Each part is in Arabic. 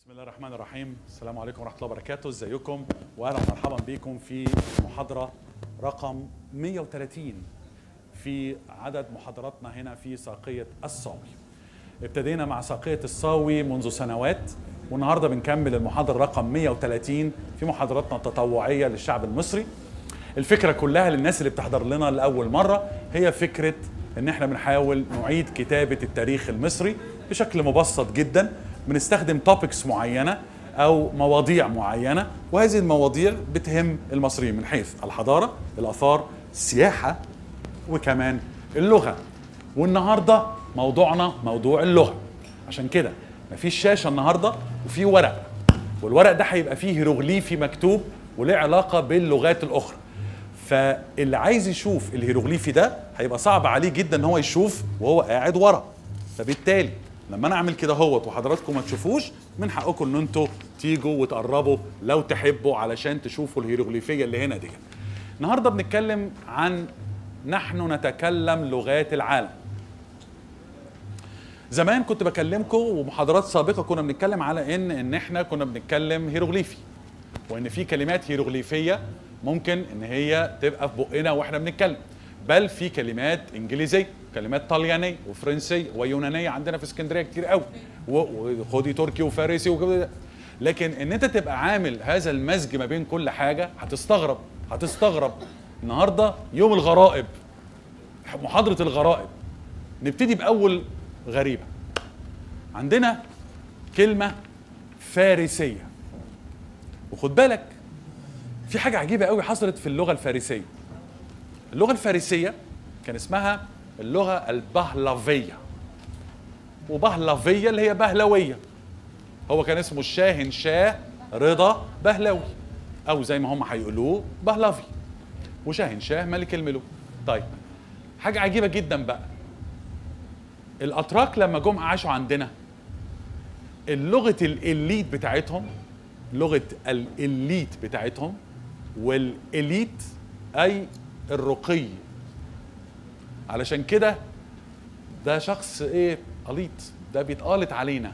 بسم الله الرحمن الرحيم. السلام عليكم ورحمة الله وبركاته. ازيكم واهلا ومرحبا بكم في محاضرة رقم 130 في عدد محاضراتنا هنا في ساقية الصاوي. ابتدينا مع ساقية الصاوي منذ سنوات، والنهارده بنكمل المحاضرة رقم 130 في محاضراتنا التطوعية للشعب المصري. الفكرة كلها للناس اللي بتحضر لنا لأول مرة هي فكرة ان احنا بنحاول نعيد كتابة التاريخ المصري بشكل مبسط جدا. بنستخدم توبكس معينة أو مواضيع معينة، وهذه المواضيع بتهم المصريين من حيث الحضارة، الآثار، السياحة، وكمان اللغة. والنهاردة موضوعنا موضوع اللغة، عشان كده مفيش شاشة النهاردة وفي ورق، والورق ده هيبقى فيه هيروغليفي مكتوب وله علاقة باللغات الأخرى. فاللي عايز يشوف الهيروغليفي ده هيبقى صعب عليه جدا ان هو يشوف وهو قاعد ورا، فبالتالي لما انا اعمل كده هوت وحضراتكم ما تشوفوش، من حقكم ان انتوا تيجوا وتقربوا لو تحبوا علشان تشوفوا الهيروغليفيه اللي هنا دي. النهارده بنتكلم عن نحن نتكلم لغات العالم. زمان كنت بكلمكم ومحاضرات سابقه كنا بنتكلم على ان احنا كنا بنتكلم هيروغليفي، وان في كلمات هيروغليفيه ممكن ان هي تبقى في بقنا واحنا بنتكلم، بل في كلمات انجليزيه، كلمات طليانيه وفرنسيه ويونانيه عندنا في اسكندريه كتير قوي، وخدي تركي وفارسي وكده. لكن ان انت تبقى عامل هذا المزج ما بين كل حاجه هتستغرب. النهارده يوم الغرائب، محاضره الغرائب. نبتدي باول غريبه. عندنا كلمه فارسيه، وخد بالك في حاجه عجيبه قوي حصلت في اللغه الفارسيه. اللغه الفارسيه كان اسمها اللغة البهلوية، وبهلوية اللي هي بهلوية. هو كان اسمه الشاهن شاه رضا بهلوي، أو زي ما هم هيقولوه بهلوي، وشاهن شاه ملك الملوك. طيب حاجة عجيبة جدا بقى، الأتراك لما جم عاشوا عندنا، اللغة الإليت بتاعتهم، لغة الإليت بتاعتهم، والإليت أي الرقي، علشان كده ده شخص ايه؟ قليط، ده بيتقالت علينا.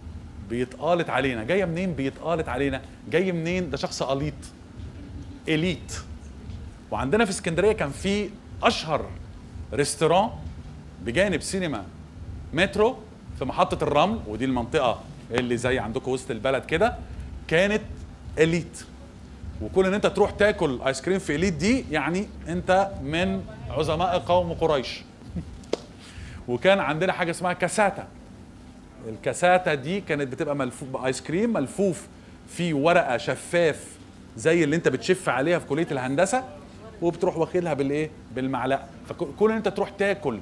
جايه منين بيتقالت علينا؟ جاي منين؟ ده شخص قليط، اليت. وعندنا في اسكندريه كان في اشهر ريستوران بجانب سينما مترو في محطه الرمل، ودي المنطقه اللي زي عندكم وسط البلد كده، كانت اليت. وكون ان انت تروح تاكل ايس كريم في اليت دي يعني انت من عظماء قوم قريش. وكان عندنا حاجه اسمها كاساتا. الكاساتا دي كانت بتبقى ملفوف بايس كريم ملفوف في ورقه شفاف زي اللي انت بتشف عليها في كليه الهندسه، وبتروح واخدها بالايه؟ بالمعلقه. فكون ان انت تروح تاكل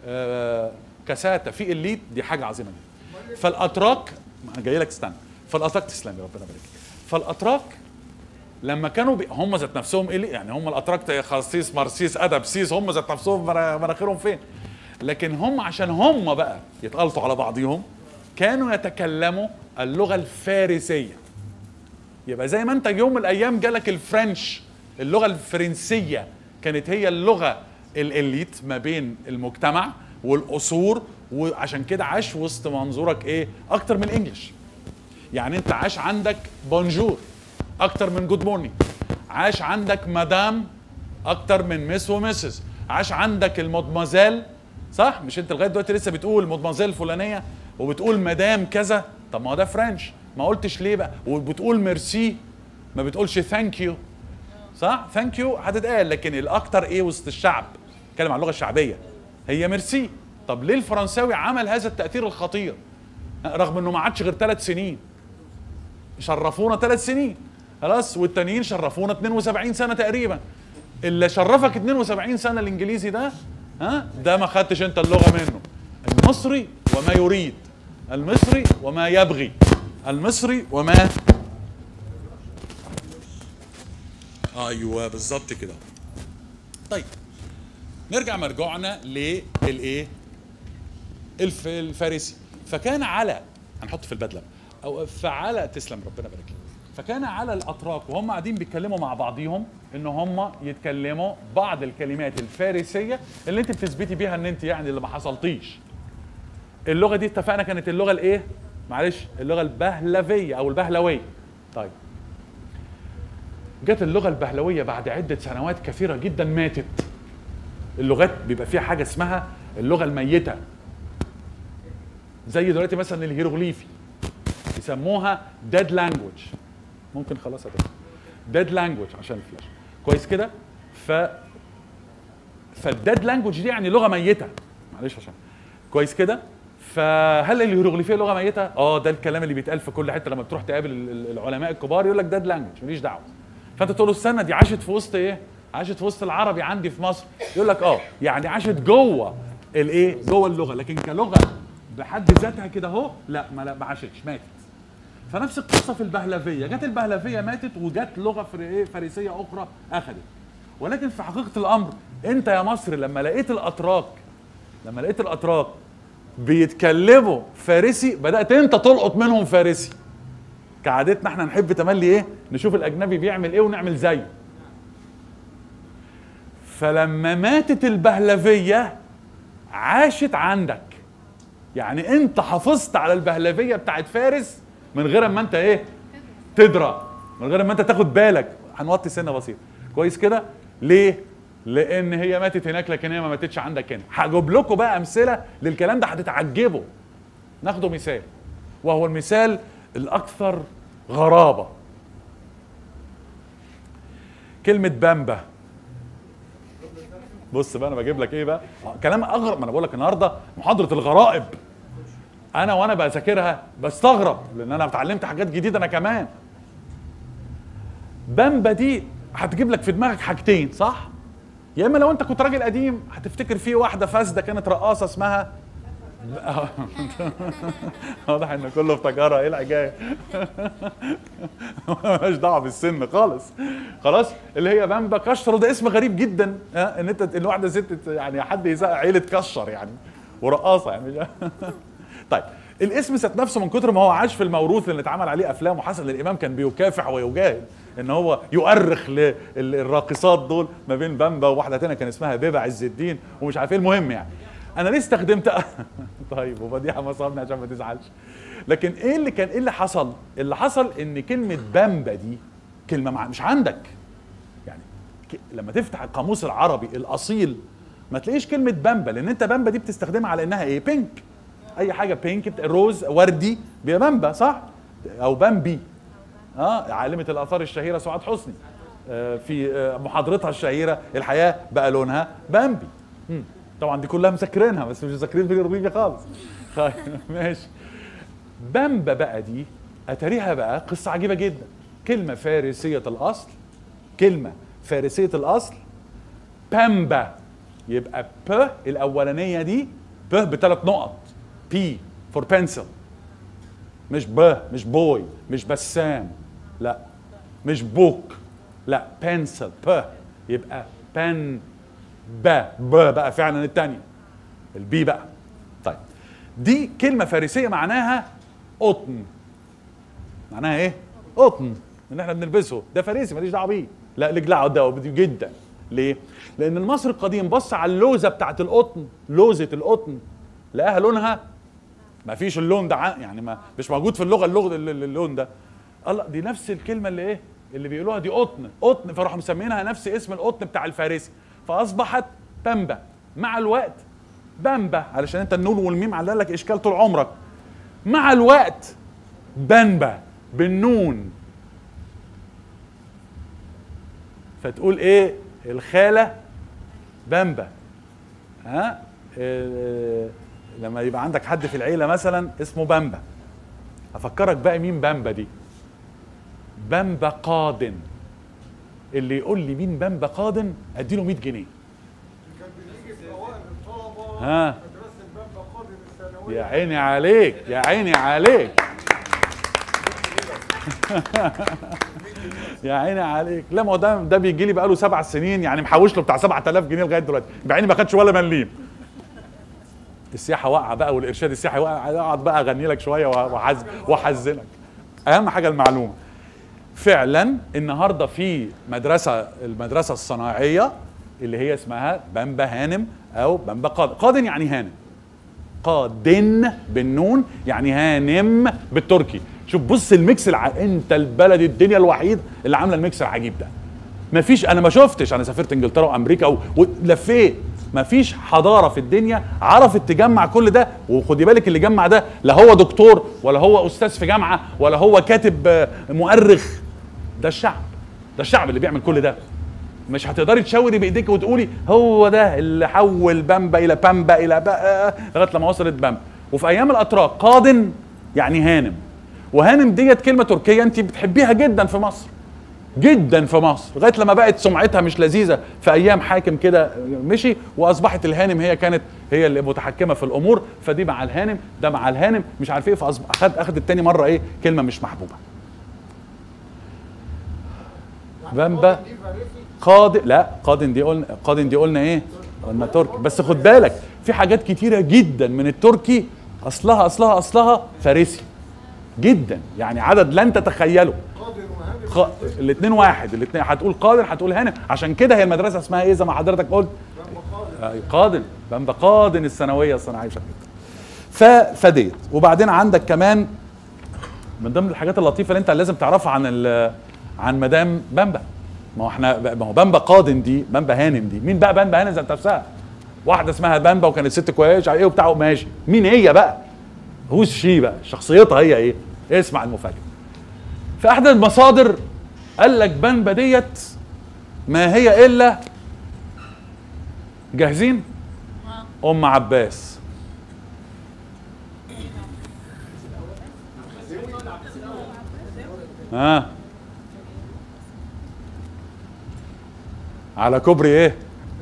كاساتا في اليت دي حاجه عظيمه جدا. فالاتراك جاي لك، استنى. فالاتراك تسلم يا ربنا يبارك. فالاتراك لما كانوا هم ذات نفسهم يعني هم الاتراك خصيص مرسيس ادب سيس، هم ذات نفسهم مناخيرهم فين؟ لكن هم عشان هم بقى يتقلطوا على بعضهم كانوا يتكلموا اللغه الفارسيه. يبقى زي ما انت يوم من الايام جالك الفرنش، اللغه الفرنسيه كانت هي اللغه الاليت ما بين المجتمع والقصور، وعشان كده عاش وسط منظورك ايه؟ اكتر من الانجليش. يعني انت عاش عندك بونجور اكتر من جود مورنينج، عاش عندك مدام اكتر من مس ومسز، عاش عندك المدمازيل، صح؟ مش انت لغايه دلوقتي لسه بتقول مدمازيل الفلانيه وبتقول مدام كذا؟ طب ما هو ده فرنش، ما قلتش ليه بقى؟ وبتقول ميرسي، ما بتقولش ثانك يو، صح؟ ثانك يو هتتقال، لكن الاكتر ايه وسط الشعب؟ اتكلم عن اللغه الشعبيه هي ميرسي. طب ليه الفرنساوي عمل هذا التاثير الخطير رغم انه ما عادش غير 3 سنين؟ شرفونا 3 سنين خلاص، والتانيين شرفونا 72 سنه تقريبا. اللي شرفك 72 سنه الانجليزي ده، ده ما خدتش انت اللغه منه. المصري وما يريد، المصري وما يبغي، المصري وما ايوه بالظبط كده. طيب نرجع مرجوعنا للايه؟ الفارسي. فكان على، هنحط في البدله او فعلى، تسلم ربنا يبارك لك. فكان على الاتراك وهم قاعدين بيتكلموا مع بعضيهم ان هم يتكلموا بعض الكلمات الفارسيه اللي انت بتثبتي بيها ان انت يعني اللي ما حصلتيش. اللغه دي اتفقنا كانت اللغه الايه؟ معلش اللغه البهلويه او البهلويه. طيب جت اللغه البهلويه بعد عده سنوات كثيره جدا ماتت. اللغات بيبقى فيها حاجه اسمها اللغه الميته، زي دلوقتي مثلا الهيروغليفي يسموها ديد لانجوج. ممكن خلاص هتبقى ديد لانجوج عشان الفلاش كويس كده. فالديد لانجوج دي يعني لغه ميته، معلش عشان كويس كده. فهل الهيروغليفيه لغه ميته؟ ده الكلام اللي بيتقال في كل حته لما بتروح تقابل العلماء الكبار، يقول لك ديد لانجوج ماليش دعوه. فانت تقول له استنى دي عاشت في وسط ايه؟ عاشت في وسط العربي عندي في مصر. يقول لك يعني عاشت جوه الايه؟ جوه اللغه، لكن كلغه بحد ذاتها كده اهو لا ما عاشتش، ماتت. فنفس القصه في البهلويه، جت البهلويه ماتت وجت لغه فارسيه اخرى اخذت. ولكن في حقيقه الامر انت يا مصر لما لقيت الاتراك بيتكلموا فارسي، بدات انت تلقط منهم فارسي. كعادتنا احنا نحب تملي ايه؟ نشوف الاجنبي بيعمل ايه ونعمل زيه. فلما ماتت البهلويه عاشت عندك، يعني انت حافظت على البهلويه بتاعت فارس من غير ما انت ايه؟ تدرى، من غير ما انت تاخد بالك. هنوطي سنه بسيطه كويس كده. ليه؟ لان هي ماتت هناك لكن هي ما ماتتش عندك هنا. هجيب لكم بقى امثله للكلام ده هتتعجبوا. ناخده مثال، وهو المثال الاكثر غرابه. كلمه بامبا. بص بقى انا بجيب لك ايه بقى؟ كلام اغرب. ما انا بقول لك النهارده محاضره الغرائب. وانا بذاكرها بستغرب لان انا اتعلمت حاجات جديده انا كمان. بامبا دي هتجيب لك في دماغك حاجتين، صح؟ يا اما لو انت كنت راجل قديم هتفتكر في واحده فاسده كانت رقاصه اسمها واضح ان كله افتكرها. ايه الحكايه؟ مالهاش دعوه بالسن خالص. خلاص اللي هي بامبا كشر، وده اسم غريب جدا ان انت ان واحده ست يعني حد يسقى عيله كشر يعني ورقاصه يعني. طيب الاسم ذات نفسه من كتر ما هو عاش في الموروث اللي اتعمل عليه افلام، وحسن الامام كان بيكافح ويجاهد ان هو يؤرخ للراقصات دول ما بين بامبا وواحده ثانيه كان اسمها بيبه عز الدين ومش عارف ايه. المهم يعني انا ليه استخدمت طيب وبديعه مصابنا عشان ما تزعلش. لكن ايه اللي حصل؟ اللي حصل ان كلمه بامبا دي كلمه مش عندك. يعني لما تفتح القاموس العربي الاصيل ما تلاقيش كلمه بامبا، لان انت بامبا دي بتستخدمها على انها ايه؟ بينك. اي حاجه بينك روز وردي بامبا، صح؟ او بامبي. عالمه الاثار الشهيره سعاد حسني في محاضرتها الشهيره الحياه بقى لونها بامبي. طبعا دي كلها مسكرينها بس مش مذاكرين في الهيروغليفي خالص. ماشي. بامبا بقى دي اتاريها بقى قصه عجيبه جدا. كلمه فارسيه الاصل بامبا. يبقى ب الاولانيه دي ب بثلاث نقط، بي فور بنسل، مش بوي، مش بسام، لا مش بوك، لا بنسل ب. يبقى بن ب بقى فعلا الثانيه البي بقى. طيب دي كلمه فارسيه معناها قطن. معناها ايه؟ قطن اللي احنا بنلبسه ده فارسي ماليش دعوه بيه. لا لجلعه ده جدا. ليه؟ لان المصري القديم بص على اللوزه بتاعت القطن، لوزه القطن، لقاها لونها ما فيش اللون ده يعني مش موجود في اللغه اللون ده. الله دي نفس الكلمه اللي ايه؟ اللي بيقولوها دي قطن، فراحوا مسمينها نفس اسم القطن بتاع الفارسي، فاصبحت بامبا. مع الوقت بامبا علشان انت النون والميم علق لك اشكال طول عمرك. مع الوقت بنبا بالنون. فتقول ايه؟ الخاله بامبا. لما يبقى عندك حد في العيله مثلا اسمه بامبا، افكرك بقى مين بامبا دي؟ بامبا قادن. اللي يقول لي مين بامبا قادن اديله 100 جنيه. كان بيجي في اوائل الطلبه ها مدرسه بامبا قادن الثانويه. يا عيني عليك، يا عيني عليك. يا عيني عليك. لا ما هو ده بيجي لي بقاله 7 سنين، يعني محوش له بتاع 7000 جنيه لغايه دلوقتي، بعيني ما خدش ولا مليم. السياحه واقعه بقى والارشاد السياحي واقع، اقعد بقى اغني لك شويه واحزنك. اهم حاجه المعلومه. فعلا النهارده في المدرسه الصناعيه اللي هي اسمها بامبا هانم او بامبا قادن. قادن يعني هانم. قادن بالنون يعني هانم بالتركي. شوف بص الميكس انت البلد الدنيا الوحيد اللي عامله الميكس العجيب ده. مفيش، انا ما شفتش، انا سافرت انجلترا وامريكا ولفيت، مفيش حضاره في الدنيا عرفت تجمع كل ده. وخدي بالك اللي جمع ده لا هو دكتور ولا هو استاذ في جامعه ولا هو كاتب مؤرخ، ده الشعب، ده الشعب اللي بيعمل كل ده. مش هتقدري تشاوري بايديك وتقولي هو ده اللي حول بامبا الى بامبا الى بقى لغايه لما وصلت بامبا. وفي ايام الاتراك قادن يعني هانم، وهانم ديت كلمه تركيه انت بتحبيها جدا في مصر، جدا في مصر، لغايه لما بقت سمعتها مش لذيذه في ايام حاكم كده مشي، واصبحت الهانم هي كانت هي اللي متحكمه في الامور، فدي مع الهانم ده مع الهانم مش عارف ايه، اخدت تاني مره ايه كلمه مش محبوبه. بامبا قادن، لا قادن دي قلنا ايه؟ قلنا تركي. بس خد بالك في حاجات كتيره جدا من التركي اصلها فارسي جدا، يعني عدد لن تتخيله. الاثنين واحد، الاثنين هتقول قادن هتقول هانم، عشان كده هي المدرسه اسمها ايه زي ما حضرتك قلت؟ قادن. بامبا قادن الثانويه الصناعيه فديت. وبعدين عندك كمان من ضمن الحاجات اللطيفه اللي انت لازم تعرفها عن مدام بامبا. ما هو بامبا قادن دي، بامبا هانم دي، مين بقى بامبا هانم ذات نفسها؟ واحده اسمها بامبا وكانت ست كويسه ايه وبتاع ماشي، مين هي بقى؟ هوز شي بقى، شخصيتها هي ايه؟ اسمع المفاجاه. في احد المصادر قال لك بامبا ديت ما هي الا جاهزين؟ ام عباس. على كوبري ايه؟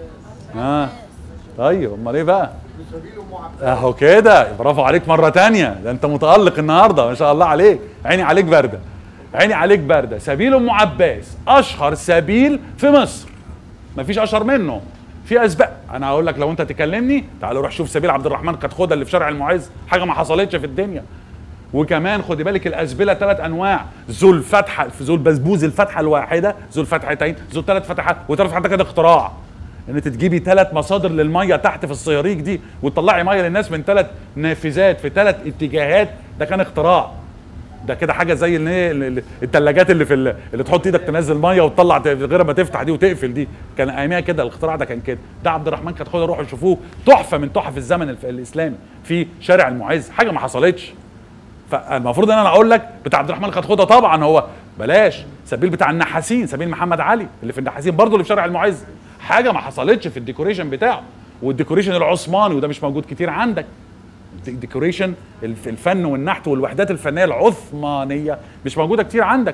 طيب امال ايه بقى؟ اهو كده، برافو عليك مره تانية، ده انت متالق النهارده ما شاء الله عليك، عيني عليك بارده، عيني عليك بارده. سبيل ام عباس اشهر سبيل في مصر، مفيش اشهر منه في اسباب. انا هقول لك لو انت تكلمني تعال روح شوف سبيل عبد الرحمن كتخوده اللي في شارع المعز، حاجه ما حصلتش في الدنيا. وكمان خدي بالك الازبله 3 انواع، ذو الفتحه، ذو البسبوز الفتحه الواحده، ذو الفتحتين، ذو 3 فتحات، و3 فتحات ده كده اختراع. ان انت تجيبي 3 مصادر للميه تحت في الصياريك دي وتطلعي ميه للناس من 3 نافذات في 3 اتجاهات، ده كان اختراع. ده كده حاجه زي الثلاجات اللي تحط ايدك تنزل ميه وتطلع غير ما تفتح دي وتقفل دي، كان ايامها كده الاختراع ده كان كده. ده عبد الرحمن كتخوده، روحوا شوفوه، تحفه من تحف الزمن الاسلامي في شارع المعز، حاجه ما حصلتش. فالمفروض ان انا اقول لك بتاع عبد الرحمن كتخوده طبعا هو بلاش، سبيل بتاع النحاسين، سبيل محمد علي اللي في النحاسين برضه اللي في شارع المعز، حاجه ما حصلتش في الديكوريشن بتاعه، والديكوريشن العثماني وده مش موجود كتير عندك. الديكوريشن الفن والنحت والوحدات الفنيه العثمانيه مش موجوده كتير عندك.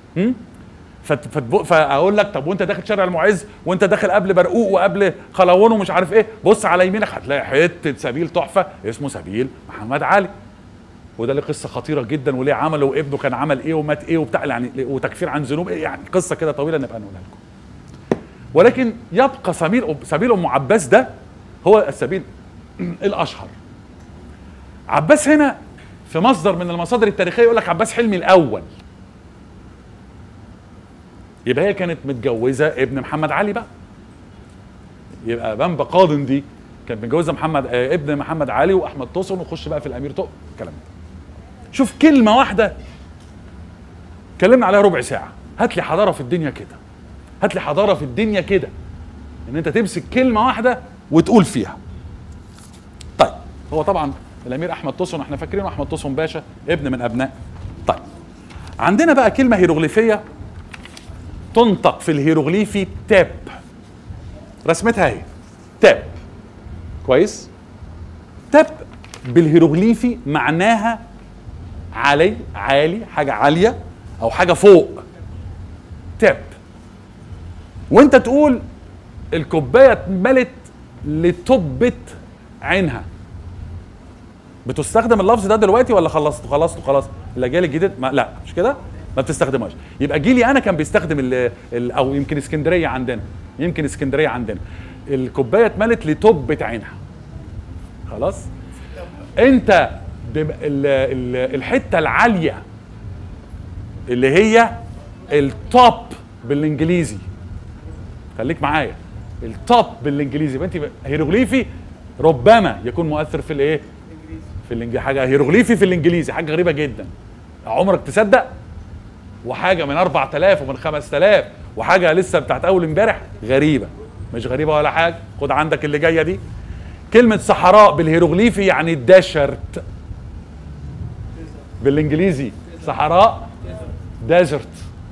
فاقول لك طب وانت داخل شارع المعز وانت داخل قبل برقوق وقبل خلاون ومش عارف ايه، بص على يمينك هتلاقي حته سبيل تحفه اسمه سبيل محمد علي، وده له قصه خطيره جدا وليه عمله وابنه كان عمل ايه ومات ايه وبتاع، يعني وتكفير عن ذنوب ايه، يعني قصه كده طويله نبقى نقولها لكم. ولكن يبقى سبيل ام عباس ده هو السبيل الاشهر. عباس هنا في مصدر من المصادر التاريخيه يقول لك عباس حلمي الاول، يبقى هي كانت متجوزه ابن محمد علي بقى، يبقى بامبا قادن دي كانت متجوزه ابن محمد علي واحمد طوسن، وخش بقى في الامير طق الكلام ده. شوف كلمه واحده اتكلمنا عليها ربع ساعه، هات لي حضاره في الدنيا كده، هات لي حضاره في الدنيا كده ان انت تمسك كلمه واحده وتقول فيها. طيب هو طبعا الامير احمد طوسن احنا فاكرينه احمد طوسن باشا ابن من ابناء. طيب عندنا بقى كلمه هيروغليفيه تنطق في الهيروغليفي تاب، رسمتها اهي تاب، كويس؟ تاب بالهيروغليفي معناها عالي، حاجه عاليه او حاجه فوق، تاب. وانت تقول الكوبايه اتملت لتبت عينها، بتستخدم اللفظ ده دلوقتي ولا خلاص الاجيال الجديد لا مش كده، ما بتستخدمهاش. يبقى جيلي انا كان بيستخدم او يمكن اسكندريه عندنا الكوبايه اتملت لتبت عينها، خلاص. انت الحته العاليه اللي هي التوب بالانجليزي، خليك معايا، التوب بالانجليزي، يبقى انت هيروغليفي ربما يكون مؤثر في الايه؟ حاجه هيروغليفي في الانجليزي، حاجه غريبه جدا، عمرك تصدق؟ وحاجه من 4000 ومن 5000 وحاجه لسه بتاعت اول امبارح، غريبه. مش غريبه ولا حاجه. خد عندك اللي جايه دي، كلمه صحراء بالهيروغليفي يعني ديشرت، بالانجليزي صحراء ديزرت.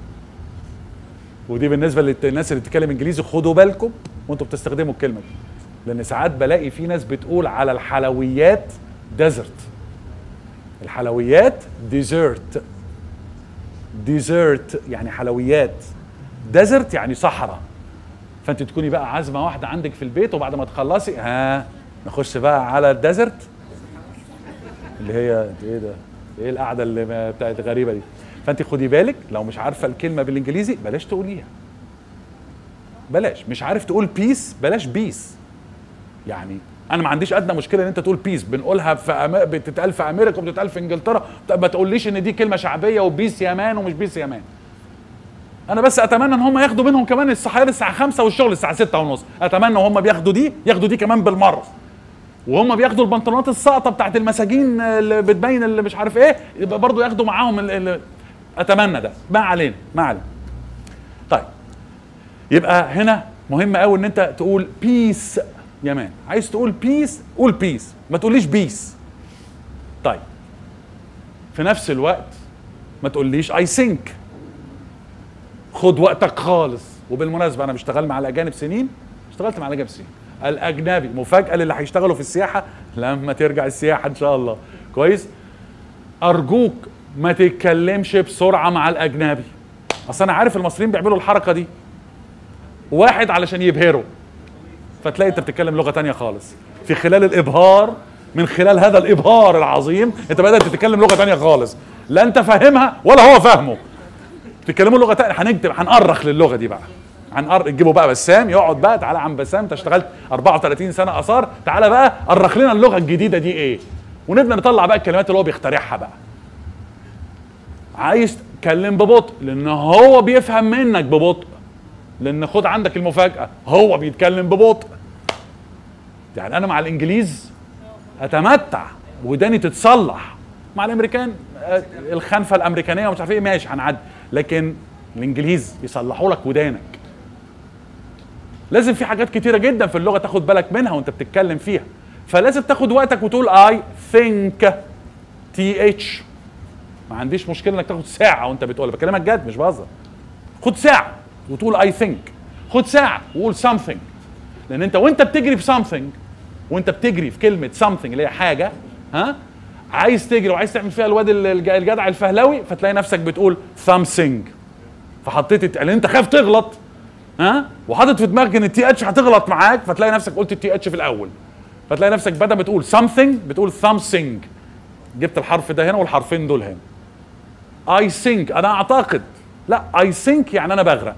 ودي بالنسبه للناس اللي بتتكلم انجليزي خدوا بالكم وانتوا بتستخدموا الكلمه دي، لان ساعات بلاقي في ناس بتقول على الحلويات ديزرت. الحلويات ديزرت، ديزرت يعني حلويات، ديزرت يعني صحراء. فانت تكوني بقى عازمه واحده عندك في البيت وبعد ما تخلصي نخش بقى على الديزرت اللي هي ايه ده؟ ايه القعده اللي بتاعت غريبه دي؟ فانت خدي بالك لو مش عارفه الكلمه بالانجليزي بلاش تقوليها. بلاش. مش عارف تقول بيس، بلاش بيس. يعني انا ما عنديش ادنى مشكله ان انت تقول بيس، بنقولها بتتقال في امريكا وبتتقال في انجلترا، ما تقوليش ان دي كلمه شعبيه وبيس يامان ومش بيس يامان. انا بس اتمنى ان هم ياخدوا منهم كمان الصحيان الساعه 5 والشغل الساعه 6:30. اتمنى وهم بياخدوا دي ياخدوا دي كمان بالمره، وهم بياخدوا البنطلونات الساقطه بتاعت المساجين اللي بتبين اللي مش عارف ايه، يبقى برضه ياخدوا معاهم اتمنى ده. ما علينا ما علينا. طيب يبقى هنا مهم قوي ان انت تقول بيس يا مان. عايز تقول بيس قول بيس، ما تقوليش بيس. طيب في نفس الوقت ما تقوليش اي سينك. خد وقتك خالص. وبالمناسبه انا بشتغل مع الاجانب سنين، اشتغلت مع الاجانب سنين. الاجنبي مفاجاه للي هيشتغلوا في السياحه لما ترجع السياحه ان شاء الله. كويس؟ ارجوك ما تتكلمش بسرعه مع الاجنبي. اصل انا عارف المصريين بيعملوا الحركه دي، واحد علشان يبهروا فتلاقي انت بتتكلم لغه تانية خالص. في خلال الابهار، من خلال هذا الابهار العظيم انت بدات تتكلم لغه تانية خالص، لا انت فاهمها ولا هو فاهمه. تتكلموا لغه تانية. هنكتب هنأرخ للغه دي بقى. تجيبوا بقى بسام يقعد بقى، تعالى يا عم بسام انت اشتغلت 34 سنه اثار، تعالى بقى أرخ لنا اللغه الجديده دي ايه، ونبدا نطلع بقى الكلمات اللي هو بيخترعها بقى. عايز تتكلم ببطء لان هو بيفهم منك ببطء، لان خد عندك المفاجاه هو بيتكلم ببطء. يعني انا مع الانجليز اتمتع وداني تتصلح، مع الامريكان الخنفه الامريكانيه ومش عارف ايه ماشي هنعدي، لكن الانجليز يصلحوا لك ودانك. لازم في حاجات كتيره جدا في اللغه تاخد بالك منها وانت بتتكلم فيها، فلازم تاخد وقتك وتقول اي ثينك تي اتش. ما عنديش مشكله انك تاخد ساعه وانت بتقولها، بكلمك جد مش بهزر. خد ساعه وتقول اي ثينك، خد ساعه وقول something، لان انت وانت بتجري في something، وانت بتجري في كلمه something اللي هي حاجه، عايز تجري وعايز تعمل فيها الواد الجدع الفهلوي، فتلاقي نفسك بتقول something، فحطيت لان انت خايف تغلط، وحاطط في دماغك ان التي اتش هتغلط معاك، فتلاقي نفسك قلت التي اتش في الاول، فتلاقي نفسك بدل ما تقول something بتقول something. جبت الحرف ده هنا والحرفين دول هنا. I think انا اعتقد، لا I think يعني انا بغرق.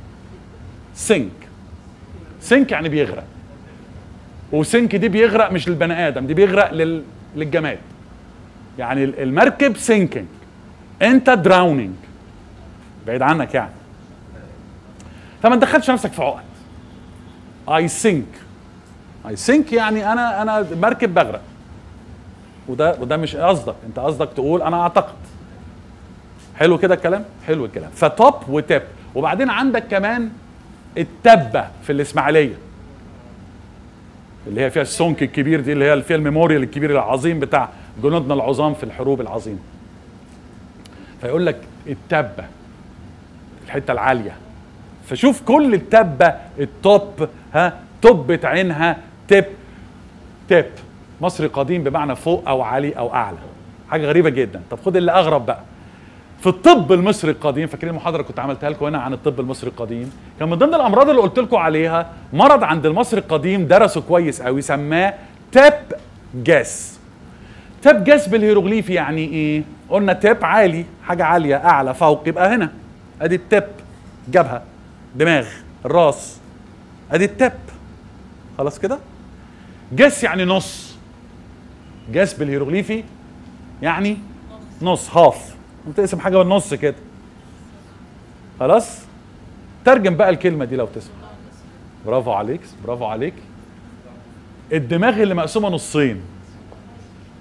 sink يعني بيغرق، وسنك دي بيغرق مش للبني ادم، دي بيغرق للجماد. يعني المركب sinking، انت drowning، بعيد عنك يعني. فما تدخلش نفسك في عقد. I think يعني انا مركب بغرق، وده مش قصدك، انت قصدك تقول انا اعتقد. حلو كده الكلام؟ حلو الكلام. فتوب وتب. وبعدين عندك كمان التبه في الاسماعيليه اللي هي فيها السونك الكبير دي، اللي هي فيها الميموريال الكبير العظيم بتاع جنودنا العظام في الحروب العظيمه. فيقول لك التبه الحته العاليه. فشوف كل التبه التوب، تبت عينها تب مصري قديم بمعنى فوق او عالي او اعلى. حاجه غريبه جدا. طب خد اللي اغرب بقى. في الطب المصري القديم، فاكرين المحاضره كنت عملتها لكم هنا عن الطب المصري القديم، كان من ضمن الامراض اللي قلت لكم عليها مرض عند المصري القديم درسوا كويس قوي، سماه تب جاس. تب جاس بالهيروغليفي يعني ايه؟ قلنا تب عالي، حاجه عاليه اعلى فوق، يبقى هنا ادي التب، جبهه دماغ الراس، ادي التب. خلاص كده؟ جاس يعني نص. جاس بالهيروغليفي يعني نص، هاف، بتقسم حاجه بالنص كده. خلاص؟ ترجم بقى الكلمه دي لو تسمع. برافو عليك، برافو عليك. الدماغ اللي مقسومه نصين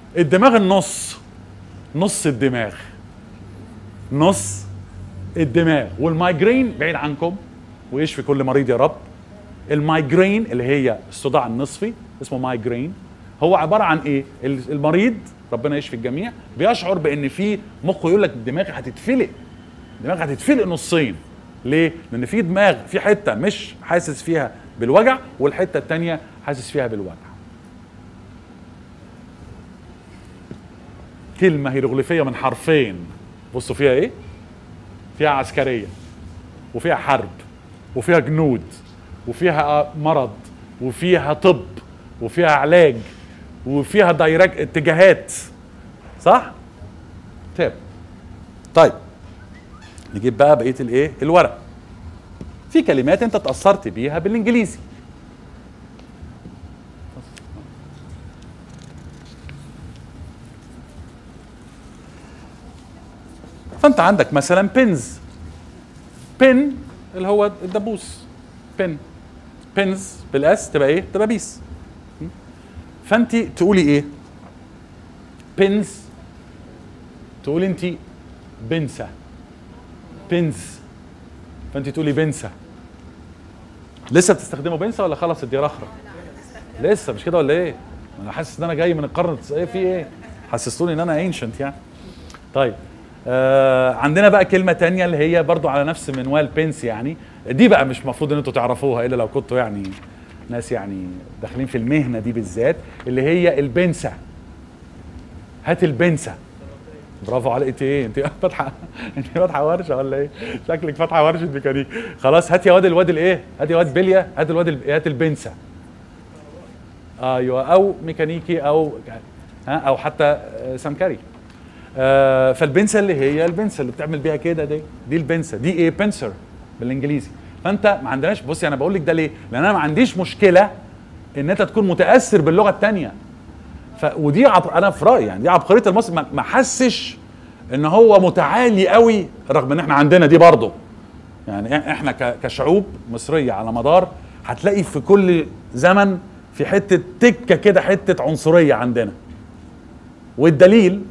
الدماغ نص الدماغ، نص الدماغ. والمايجرين بعيد عنكم ويشفي كل مريض يا رب. المايجرين اللي هي الصداع النصفي اسمه مايجرين، هو عباره عن ايه؟ المريض ربنا يشفي الجميع بيشعر بان في مخه يقول لك دماغي هتتفلق نصين. ليه؟ لان في دماغ في حته مش حاسس فيها بالوجع والحته الثانيه حاسس فيها بالوجع. كلمه هيروغليفيه من حرفين، بصوا فيها ايه؟ فيها عسكريه وفيها حرب وفيها جنود وفيها مرض وفيها طب وفيها علاج وفيها دايركت اتجاهات، صح؟ طيب نجيب بقى بقيه الايه؟ الورق. في كلمات انت اتأثرت بيها بالانجليزي. فانت عندك مثلا بنز، بن اللي هو الدبوس، بنز بالاس تبقى ايه؟ تبقى بيس. فانت تقولي ايه؟ بنز، تقولي انت بنسة، بنز، فانت تقولي بنسة. لسه بتستخدموا بنسة ولا خلاص دي رخرة؟ لسه مش كده ولا ايه؟ انا حاسس ان انا جاي من القرن ايه في ايه؟ حسستوني ان انا انشنت يعني. طيب عندنا بقى كلمة تانية اللي هي برضو على نفس منوال بنس، يعني دي بقى مش مفروض ان انتوا تعرفوها الا لو كنتوا يعني ناس يعني داخلين في المهنة دي بالذات، اللي هي البنسة. هات البنسة. برافو عليك. ايه انت فاتحه ورشه ولا ايه؟ شكلك فاتحه ورشه ميكانيك. خلاص هات يا واد الايه؟ هات يا واد بليه، هات البنسة. ايوه، او ميكانيكي او حتى سمكري. فالبنسة اللي هي البنسة اللي بتعمل بيها كده دي البنسة دي ايه؟ بنسر بالانجليزي. فانت ما عندناش، بصي انا بقول لك ده ليه؟ لان انا ما عنديش مشكله ان انت تكون متاثر باللغه الثانيه. ودي انا في رايي يعني دي عبقريه المصري، ما حسش ان هو متعالي قوي، رغم ان احنا عندنا دي برضه. يعني احنا كشعوب مصريه على مدار، هتلاقي في كل زمن في حته تكه كده، حته عنصريه عندنا. والدليل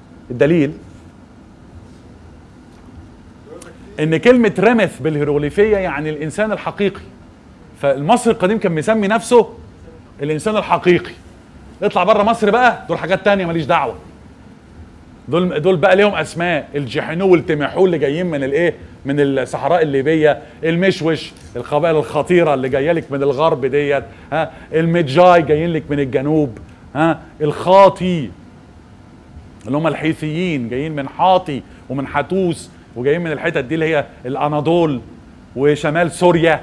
ان كلمة رمث بالهيروغليفية يعني الانسان الحقيقي. فالمصري القديم كان مسمي نفسه الانسان الحقيقي. اطلع بره مصر بقى، دول حاجات تانية ماليش دعوة. دول بقى ليهم اسماء، الجحنو والتمحو اللي جايين من الايه؟ من الصحراء الليبية، المشوش القبائل الخطيرة اللي جايه لك من الغرب ديت، المجاي جايين لك من الجنوب، الخاطي اللي هم الحيثيين جايين من حاطي ومن حتوس وجايين من الحتت دي اللي هي الاناضول وشمال سوريا.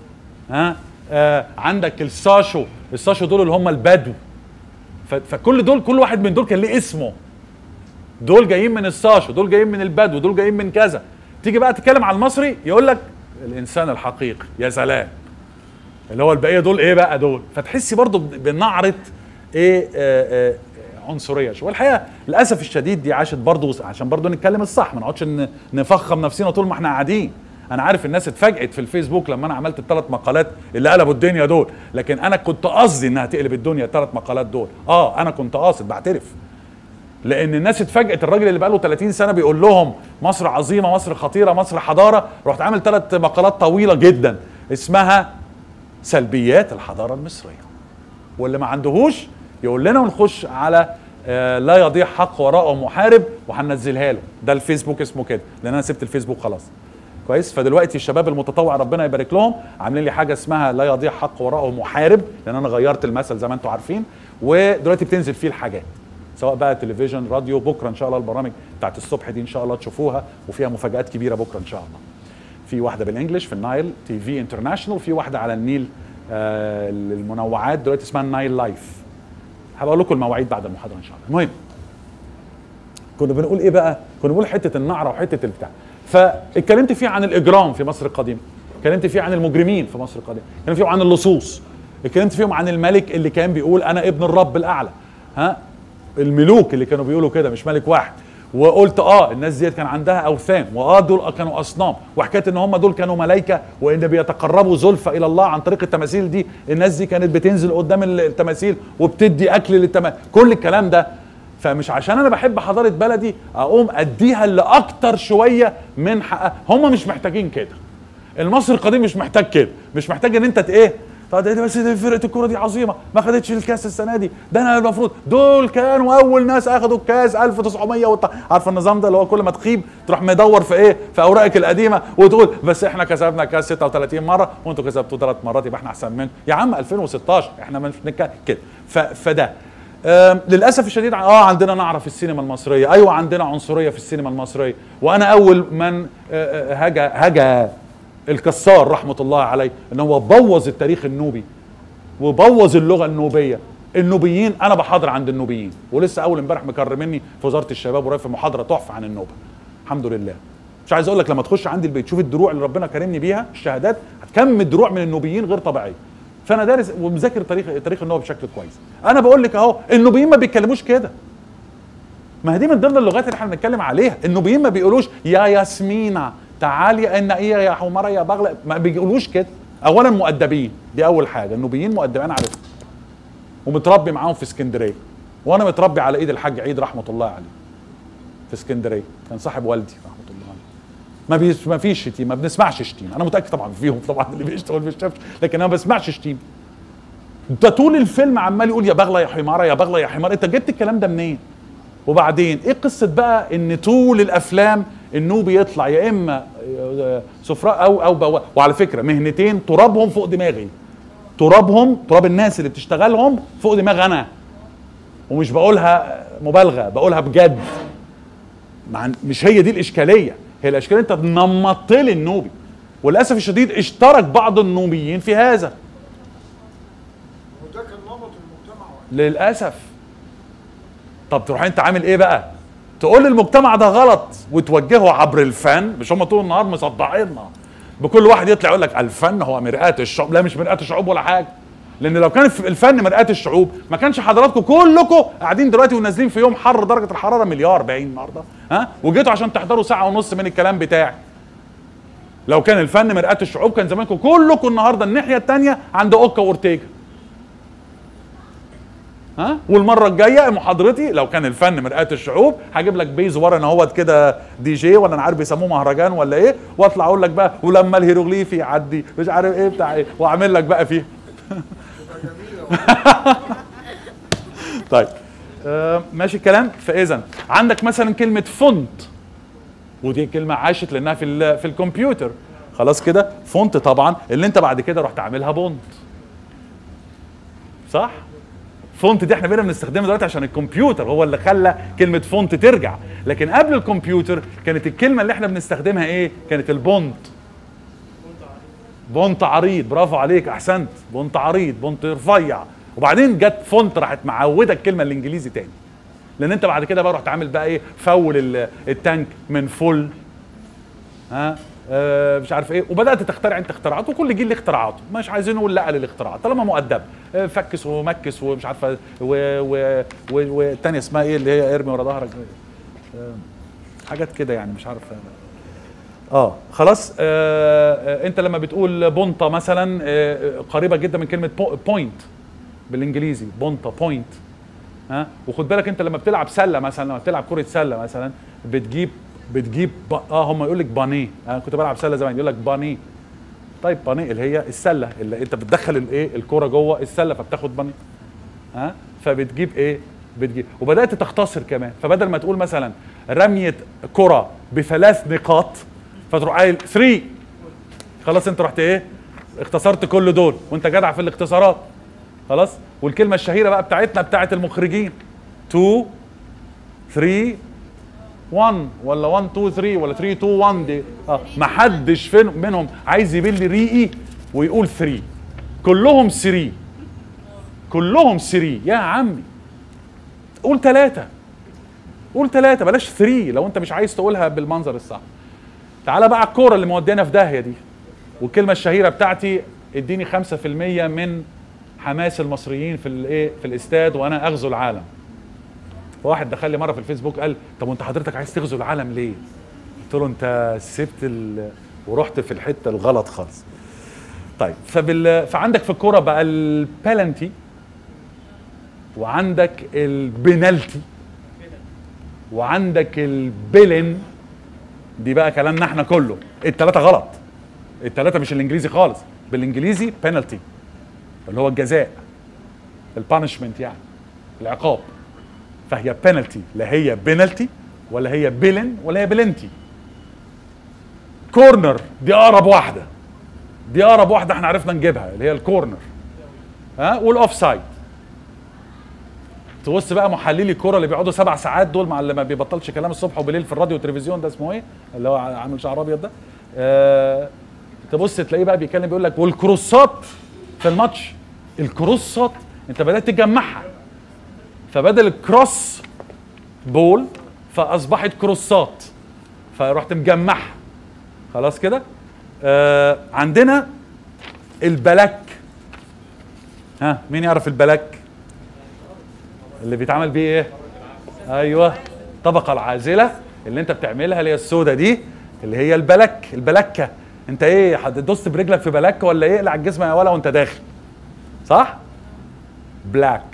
عندك الساشو دول اللي هم البدو. فكل دول، كل واحد من دول كان ليه اسمه. دول جايين من الساشو، دول جايين من البدو، دول جايين من كذا. تيجي بقى تتكلم على المصري يقول لك الانسان الحقيقي. يا سلام. اللي هو البقيه دول ايه بقى دول؟ فتحسي برضو بنعره ايه عنصريه شويه. والحقيقه للاسف الشديد دي عاشت برضو، عشان برضو نتكلم الصح، ما نقعدش نفخم نفسنا طول ما احنا قاعدين. انا عارف الناس اتفاجئت في الفيسبوك لما انا عملت ال3 مقالات اللي قلبوا الدنيا دول، لكن انا كنت قصدي انها تقلب الدنيا ال3 مقالات دول. انا كنت قاصد، بعترف. لان الناس اتفاجئت، الراجل اللي بقاله 30 سنه بيقول لهم مصر عظيمه، مصر خطيره، مصر حضاره، رحت عامل 3 مقالات طويله جدا اسمها سلبيات الحضاره المصريه. واللي ما عندهوش يقول لنا ونخش على لا يضيع حق وراءه محارب وهننزلها له. ده الفيسبوك اسمه كده، لان انا سبت الفيسبوك خلاص. كويس. فدلوقتي الشباب المتطوع ربنا يبارك لهم عاملين لي حاجه اسمها لا يضيع حق وراءه محارب، لان انا غيرت المثل زي ما انتم عارفين، ودلوقتي بتنزل فيه الحاجات سواء بقى تلفزيون، راديو. بكره ان شاء الله البرامج بتاعت الصبح دي ان شاء الله تشوفوها، وفيها مفاجآت كبيره بكره ان شاء الله. في واحده بالانجلش في النايل تي في انترناشونال، وفي واحده على النيل المنوعات دلوقتي اسمها النايل لايف. هبقول لكم المواعيد بعد المحاضره ان شاء الله. المهم كنا بنقول ايه بقى؟ كنا بنقول حته النعره وحته البتاع. فاتكلمت فيه عن الاجرام في مصر القديمه، اتكلمت فيه عن المجرمين في مصر القديمه، اتكلمت فيه عن اللصوص، اتكلمت فيهم عن الملك اللي كان بيقول انا ابن الرب الاعلى. الملوك اللي كانوا بيقولوا كده، مش ملك واحد. وقلت الناس ديت كان عندها اوثان، دول كانوا اصنام، وحكايه ان هم دول كانوا ملائكه وان بيتقربوا زلفى الى الله عن طريق التماثيل دي. الناس دي كانت بتنزل قدام التماثيل وبتدي اكل للتماثيل، كل الكلام ده. فمش عشان انا بحب حضاره بلدي اقوم اديها اللي اكتر شويه من حقها. هم مش محتاجين كده. المصري القديم مش محتاج كده، مش محتاج ان انت ايه طب ده بس ده فرقه الكوره دي عظيمه ما خدتش الكاس السنه دي، ده انا المفروض دول كانوا اول ناس اخدوا الكاس 1900 عارف النظام ده اللي هو كل ما تخيب تروح مدور في ايه في اوراقك القديمه وتقول بس احنا كسبنا كاس 36 مره وانتوا كسبتوه 3 مرات يبقى احنا احسن منكم. يا عم 2016 احنا مش بنتكلم كده. فده للاسف الشديد عندنا نعرف السينما المصريه، ايوه عندنا عنصريه في السينما المصريه، وانا اول من هجا الكسار رحمه الله عليه ان هو بوظ التاريخ النوبي وبوظ اللغه النوبيه. النوبيين انا بحاضر عند النوبيين، ولسه اول امبارح مكرمني في وزاره الشباب ورايح في محاضره تحفه عن النوبه الحمد لله. مش عايز اقول لك لما تخش عندي البيت تشوف الدروع اللي ربنا كرمني بيها الشهادات، كم الدروع من النوبيين غير طبيعيه. فانا دارس ومذاكر تاريخ النوبه بشكل كويس. انا بقول لك اهو النوبيين ما بيتكلموش كده. ما هي دي من ضمن اللغات اللي احنا بنتكلم عليها. النوبيين ما بيقولوش يا ياسمينه تعالي ان ايه يا حماره يا بغله، ما بيقولوش كده. اولا مؤدبين، دي اول حاجه. النوبيين مؤدبين انا عارفهم ومتربي معاهم في اسكندريه، وانا متربي على ايد الحاج عيد رحمه الله عليه في اسكندريه، كان صاحب والدي رحمه الله عليه. ما فيش شتيمه، ما بنسمعش شتيمه. انا متاكد طبعا فيهم طبعا اللي بيشتغل ما بيشتمش، لكن انا ما بسمعش شتيمه. انت طول الفيلم عمال يقول يا بغله يا حماره يا بغله يا حمار، انت جبت الكلام ده منين؟ وبعدين ايه قصه بقى ان طول الافلام النوبي يطلع يا اما سفراء او بواق؟ وعلى فكره مهنتين ترابهم فوق دماغي، تراب الناس اللي بتشتغلهم فوق دماغي انا، ومش بقولها مبالغه، بقولها بجد. مش هي دي الاشكاليه، هي الاشكاليه انت نمطت لي النوبي، وللاسف الشديد اشترك بعض النوبيين في هذا. وده كان نمط المجتمع للاسف. طب تروح انت عامل ايه بقى؟ تقول للمجتمع ده غلط وتوجهه عبر الفن. مش هم طول النهار مصدعيننا بكل واحد يطلع يقول لك الفن هو مرآة الشعوب. لا مش مرآة الشعوب ولا حاجه، لان لو كان الفن مرآة الشعوب ما كانش حضراتكم كلكم قاعدين دلوقتي ونازلين في يوم حر درجه الحراره مليار باين النهارده وجيتوا عشان تحضروا ساعه ونص من الكلام بتاعي. لو كان الفن مرآة الشعوب كان زمانكم كلكم النهارده الناحيه الثانيه عند اوكا واورتيجا. والمره الجايه محاضرتي لو كان الفن مرآة الشعوب هجيب لك بيز ورا ان هو كده دي جي ولا انا عارف بيسموه مهرجان ولا ايه، واطلع اقول لك بقى ولما الهيروغليفي يعدي مش عارف ايه بتاع ايه، واعمل لك بقى فيه. طيب ماشي الكلام. فاذا عندك مثلا كلمه فونت، ودي كلمه عاشت لانها في الكمبيوتر خلاص كده. فونت طبعا اللي انت بعد كده رحت عاملها بونت، صح؟ فونت دي احنا بقينا بنستخدمها دلوقتي عشان الكمبيوتر هو اللي خلى كلمه فونت ترجع، لكن قبل الكمبيوتر كانت الكلمه اللي احنا بنستخدمها ايه؟ كانت البونت. بونت عريض، برافو عليك احسنت. بونت عريض، بونت رفيع، وبعدين جت فونت راحت معوده الكلمه الانجليزي تاني، لان انت بعد كده بقى رحت عامل بقى ايه؟ فول التانك من فل مش عارف ايه، وبدات تخترع انت اختراعات، وكل جيل له اختراعاته. مش عايزين نقول لا للاختراعات طالما مؤدب. فكس ومكس ومش عارفه والثانيه اسمها ايه اللي هي ارمي ورا ظهرك، حاجات كده يعني مش عارف. خلاص. انت لما بتقول بونطه مثلا قريبه جدا من كلمه بوينت بالانجليزي، بونطه بوينت. وخد بالك انت لما بتلعب سله مثلا، لما بتلعب كره سله مثلا بتجيب هم يقول لك بانيه. انا كنت بلعب سله زمان يقول لك بانيه. طيب بانيه اللي هي السله اللي انت بتدخل الايه الكره جوه السله فبتاخد بانيه. فبتجيب ايه؟ بتجيب. وبدات تختصر كمان، فبدل ما تقول مثلا رميه كره ب3 نقاط فتروح قايل 3. خلاص انت رحت ايه؟ اختصرت كل دول، وانت جدع في الاختصارات. خلاص. والكلمه الشهيره بقى بتاعتنا بتاعت المخرجين 2 3 1 ولا 1 2 3 ولا 3 2 1 دي ما حدش منهم عايز يبين لي ريقي ويقول 3. كلهم 3 كلهم 3 يا عمي. قول 3 قول 3 بلاش 3 لو انت مش عايز تقولها بالمنظر الصح. تعالى بقى على الكوره اللي مودينا في داهيه دي، والكلمه الشهيره بتاعتي اديني 5% من حماس المصريين في الايه في الاستاد وانا اغزو العالم. واحد دخل لي مره في الفيسبوك قال طب وانت حضرتك عايز تغزو العالم ليه؟ قلت له انت سبت ورحت في الحته الغلط خالص. طيب فعندك في الكوره بقى البلنتي، وعندك البنالتي، وعندك البلن، دي بقى كلامنا احنا كله، التلاتة غلط، التلاتة مش الانجليزي خالص. بالانجليزي penalty اللي هو الجزاء، البانشمنت يعني العقاب، فهي penalty، لا هي بينالتي ولا هي بيلن ولا هي بلنتي. كورنر دي اقرب واحده، دي اقرب واحده احنا عرفنا نجيبها اللي هي الكورنر، ها، والاوف سايد. تبص بقى محللي الكوره اللي بيقعدوا 7 ساعات دول مع اللي ما بيبطلش كلام الصبح وبالليل في الراديو والتلفزيون، ده اسمه ايه اللي هو عامل شعر ابيض ده، تبص تلاقيه بقى بيتكلم بيقول لك والكروسات في الماتش، الكروسات انت بدات تجمعها، فبدل الكروس بول فاصبحت كروسات، فرحت مجمعها خلاص كده. عندنا البلاك، ها مين يعرف البلاك؟ اللي بيتعمل بيه ايه؟ ايوه، الطبقه العازله اللي انت بتعملها اللي هي السودة دي اللي هي البلاك، البلاكه. انت ايه هتدوس برجلك في بلاك ولا ايه؟ اقلع الجزمه يا ولا وانت داخل، صح؟ بلاك،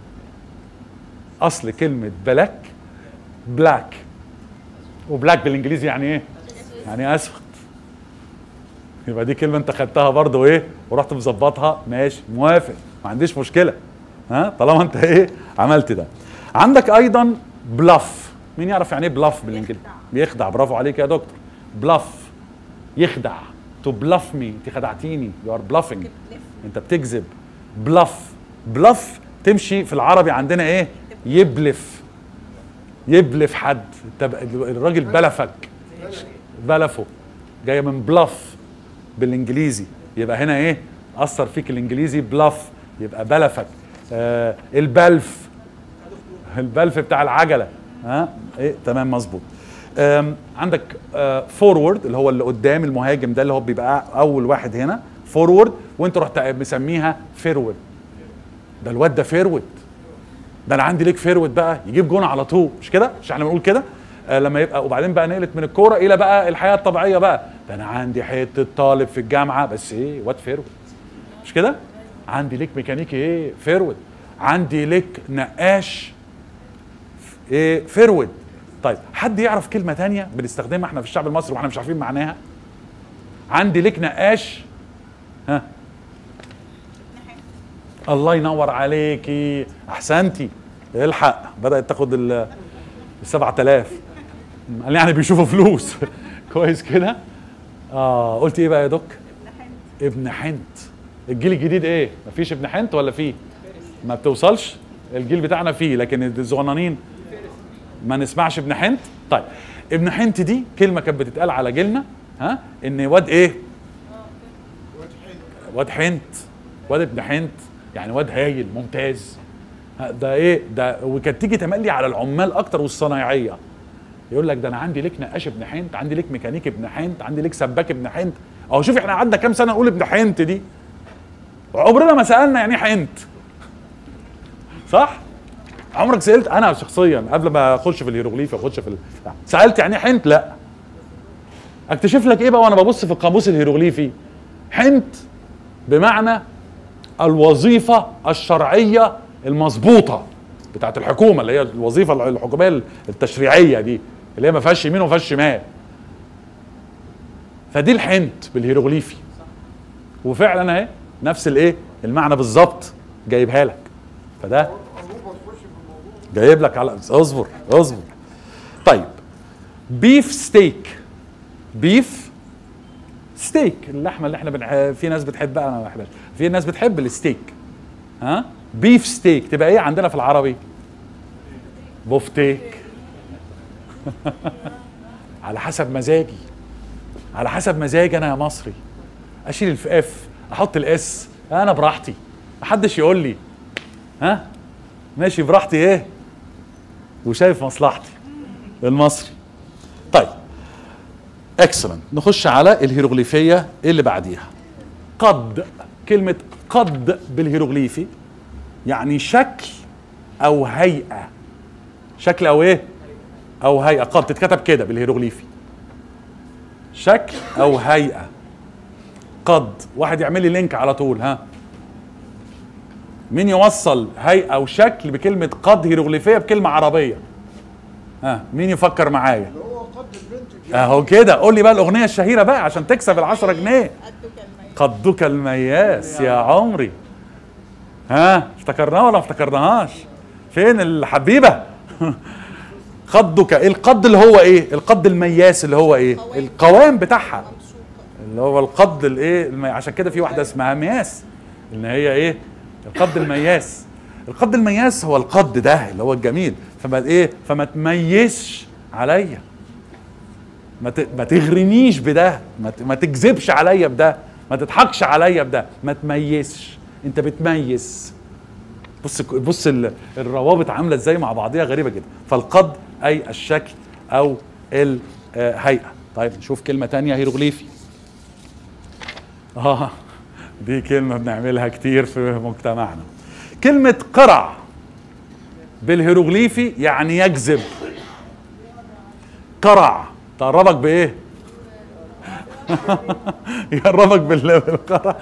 اصل كلمه بلاك بلاك، وبلاك بالانجليزي يعني ايه؟ يعني اسود. يبقى دي كلمه انت خدتها برضو ايه ورحت مظبطها، ماشي موافق، ما عنديش مشكله، ها طالما انت ايه عملت ده. عندك ايضا بلاف، مين يعرف يعني ايه بلاف بالانجليزي؟ بيخدع، برافو عليك يا دكتور. بلاف يخدع، تو بلاف مي، انت خدعتيني، يو ار بلافنج، انت بتكذب. بلاف، بلاف تمشي في العربي عندنا ايه؟ يبلف، يبلف حد، الراجل بلفك، بلفه جايه من بلاف بالانجليزي، يبقى هنا ايه؟ اثر فيك الانجليزي بلاف، يبقى بلفك. البلف، البلف بتاع العجله، ها ايه تمام مظبوط. عندك فورورد اللي هو اللي قدام المهاجم ده اللي هو بيبقى اول واحد هنا فورورد، وانت رحت مسميها فيرود، ده الواد ده فيرود، ده انا عندي ليك فيرود بقى يجيب جون على طول، مش كده؟ مش احنا بنقول كده؟ لما يبقى وبعدين بقى نقلت من الكوره الى بقى الحياه الطبيعيه بقى، ده انا عندي حته طالب في الجامعه بس ايه واد فيرود، مش كده؟ عندي ليك ميكانيكي ايه؟ فيرود. عندي ليك نقاش ايه؟ فيرود. طيب حد يعرف كلمه تانية بنستخدمها احنا في الشعب المصري واحنا مش عارفين معناها؟ عندي ليك نقاش، ها، الله ينور عليكي، احسنتي، الحق بدات تاخد ال 7000 يعني بيشوفوا فلوس كويس كده. قلت ايه بقى يا دوك؟ ابن حنت. الجيل الجديد ايه؟ مفيش ابن حنت ولا فيه؟ ما بتوصلش، الجيل بتاعنا فيه لكن الصغنانين ما نسمعش ابن حنت. طيب ابن حنت دي كلمه كانت بتتقال على جيلنا، ها، ان واد ايه؟ واد حنت، واد ابن حنت يعني واد هايل ممتاز، ده ايه ده. وكانت تيجي تملي على العمال اكتر والصنايعيه، يقول لك ده انا عندي ليك نقاش ابن حنت، عندي ليك ميكانيك ابن حنت، عندي ليك سباك ابن حنت. اهو شوف احنا قعدنا كام سنه نقول ابن حنت دي، عمرنا ما سالنا يعني ايه حنت، صح؟ عمرك سالت؟ انا شخصيا قبل ما اخش في الهيروغليفي واخش في سالت يعني ايه حنت؟ لا. اكتشف لك ايه بقى وانا ببص في القاموس الهيروغليفي؟ حنت بمعنى الوظيفه الشرعيه المظبوطه بتاعت الحكومه، اللي هي الوظيفه الحكوميه التشريعيه دي اللي هي ما فيهاش يمين وما فيهاش شمال. فدي الحنت بالهيروغليفي، وفعلا اهي نفس الايه المعنى بالظبط جايبها لك. فده جايب لك على اصبر اصبر. طيب بيف ستيك، بيف ستيك اللحمه اللي احنا في ناس بتحبها، انا ما بحبهاش، في ناس بتحب الستيك، ها. بيف ستيك تبقى ايه عندنا في العربي؟ بوفتيك على حسب مزاجي، على حسب مزاجي انا يا مصري، اشيل الاف احط الاس، انا براحتي، محدش يقول لي، ها، ماشي براحتي ايه وشايف مصلحتي المصري. طيب اكسلنت، نخش على الهيروغليفيه اللي بعديها. قد، كلمه قد بالهيروغليفي يعني شكل او هيئه، شكل او ايه؟ او هيئه. قد تتكتب كده بالهيروغليفي، شكل او هيئه. قد، واحد يعمل لي لينك على طول، ها، مين يوصل هيئه او شكل بكلمه قد هيروغليفيه بكلمه عربيه؟ مين يفكر معايا؟ اللي هو قد البنت اهو كده. قول لي بقى الاغنيه الشهيره بقى عشان تكسب ال10 جنيه. قدك المياس يا عمري. افتكرناها ولا ما افتكرناهاش؟ فين الحبيبه؟ قدك. القد اللي هو ايه؟ القد المياس اللي هو ايه؟ القوام بتاعها اللي هو القد الايه، عشان كده في واحده اسمها مياس، ان هي ايه؟ القد المياس. القد المياس هو القد ده اللي هو الجميل. فما تميزش عليا، ما تغرنيش بده، ما تكذبش عليا بده، ما تضحكش عليا بده، ما تميزش. انت بتميز. بص الروابط عامله ازاي مع بعضيها، غريبه جدا. فالقد اي الشكل او الهيئه. طيب نشوف كلمه تانية هيروغليفي. دي كلمه بنعملها كتير في مجتمعنا. كلمه قرع بالهيروغليفي يعني يكذب. قرع تقربك بايه؟ يقربك بالقرع.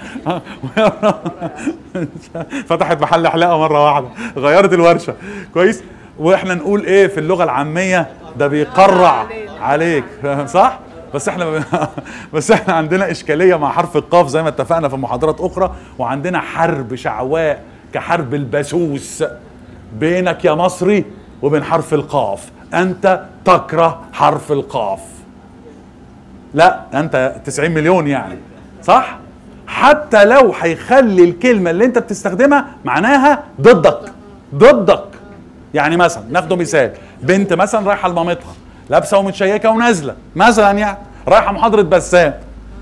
فتحت محل حلاقه مره واحده، غيرت الورشه كويس. واحنا نقول ايه في اللغه العاميه؟ ده بيقرع عليك، صح؟ بس احنا عندنا اشكاليه مع حرف القاف زي ما اتفقنا في محاضرات اخرى، وعندنا حرب شعواء كحرب البسوس بينك يا مصري وبين حرف القاف. انت تكره حرف القاف. لا انت 90 مليون يعني، صح؟ حتى لو هيخلي الكلمه اللي انت بتستخدمها معناها ضدك. يعني مثلا ناخده مثال، بنت مثلا رايحه لمامتها لابسه ومتشيكه ونازله مثلا، يعني رايحه محاضره بسام.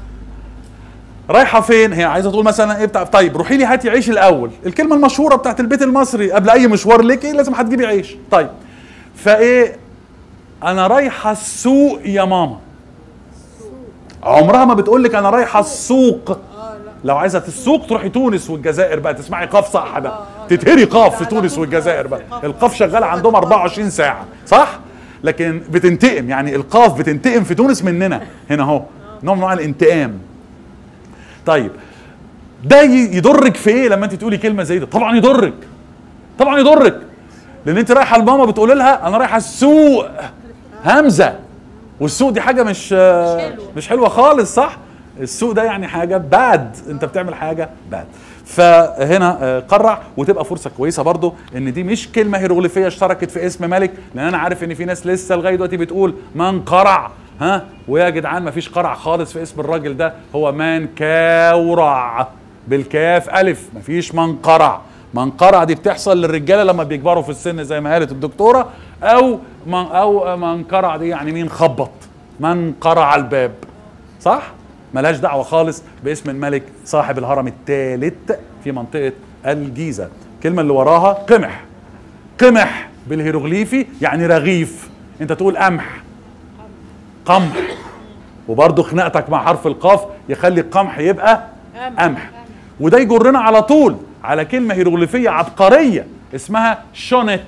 رايحه فين؟ هي عايزه تقول مثلا ايه طيب روحي لي هاتي عيش الاول، الكلمه المشهوره بتاعت البيت المصري قبل اي مشوار لك ايه؟ لازم هتجيبي عيش. طيب فايه؟ انا رايحه السوق يا ماما. عمرها ما بتقول لك انا رايحه السوق. لو عايزه السوق تروحي تونس والجزائر بقى تسمعي قاف صح بقى، تتهري قاف في تونس والجزائر بقى، القاف شغاله عندهم 24 ساعه، صح؟ لكن بتنتقم، يعني القاف بتنتقم في تونس مننا هنا اهو، نوع من انواع الانتقام. طيب ده يضرك في ايه لما انت تقولي كلمه زي ده؟ طبعا يضرك، لان انت رايحه لماما بتقولي لها انا رايحه السوق، همزه، والسوق دي حاجه مش حلوه خالص، صح؟ السوق ده يعني حاجه باد، انت بتعمل حاجه باد. فهنا قرع. وتبقى فرصه كويسه برضو ان دي مش كلمه هيروغليفيه اشتركت في اسم ملك، لان انا عارف ان في ناس لسه لغايه دلوقتي بتقول من قرع. ويا جدعان مفيش قرع خالص في اسم الراجل ده، هو من كاورع بالكاف الف، مفيش من قرع. من قرع دي بتحصل للرجاله لما بيكبروا في السن زي ما قالت الدكتوره، او من قرع دي يعني مين خبط، من قرع الباب، صح؟ ملهاش دعوه خالص باسم الملك صاحب الهرم الثالث في منطقه الجيزه. الكلمه اللي وراها قمح. قمح بالهيروغليفي يعني رغيف، انت تقول قمح، قمح. وبرضه خناقتك مع حرف القاف يخلي القمح يبقى قمح. وده يجرنا على طول على كلمه هيروغليفيه عبقريه اسمها شونت.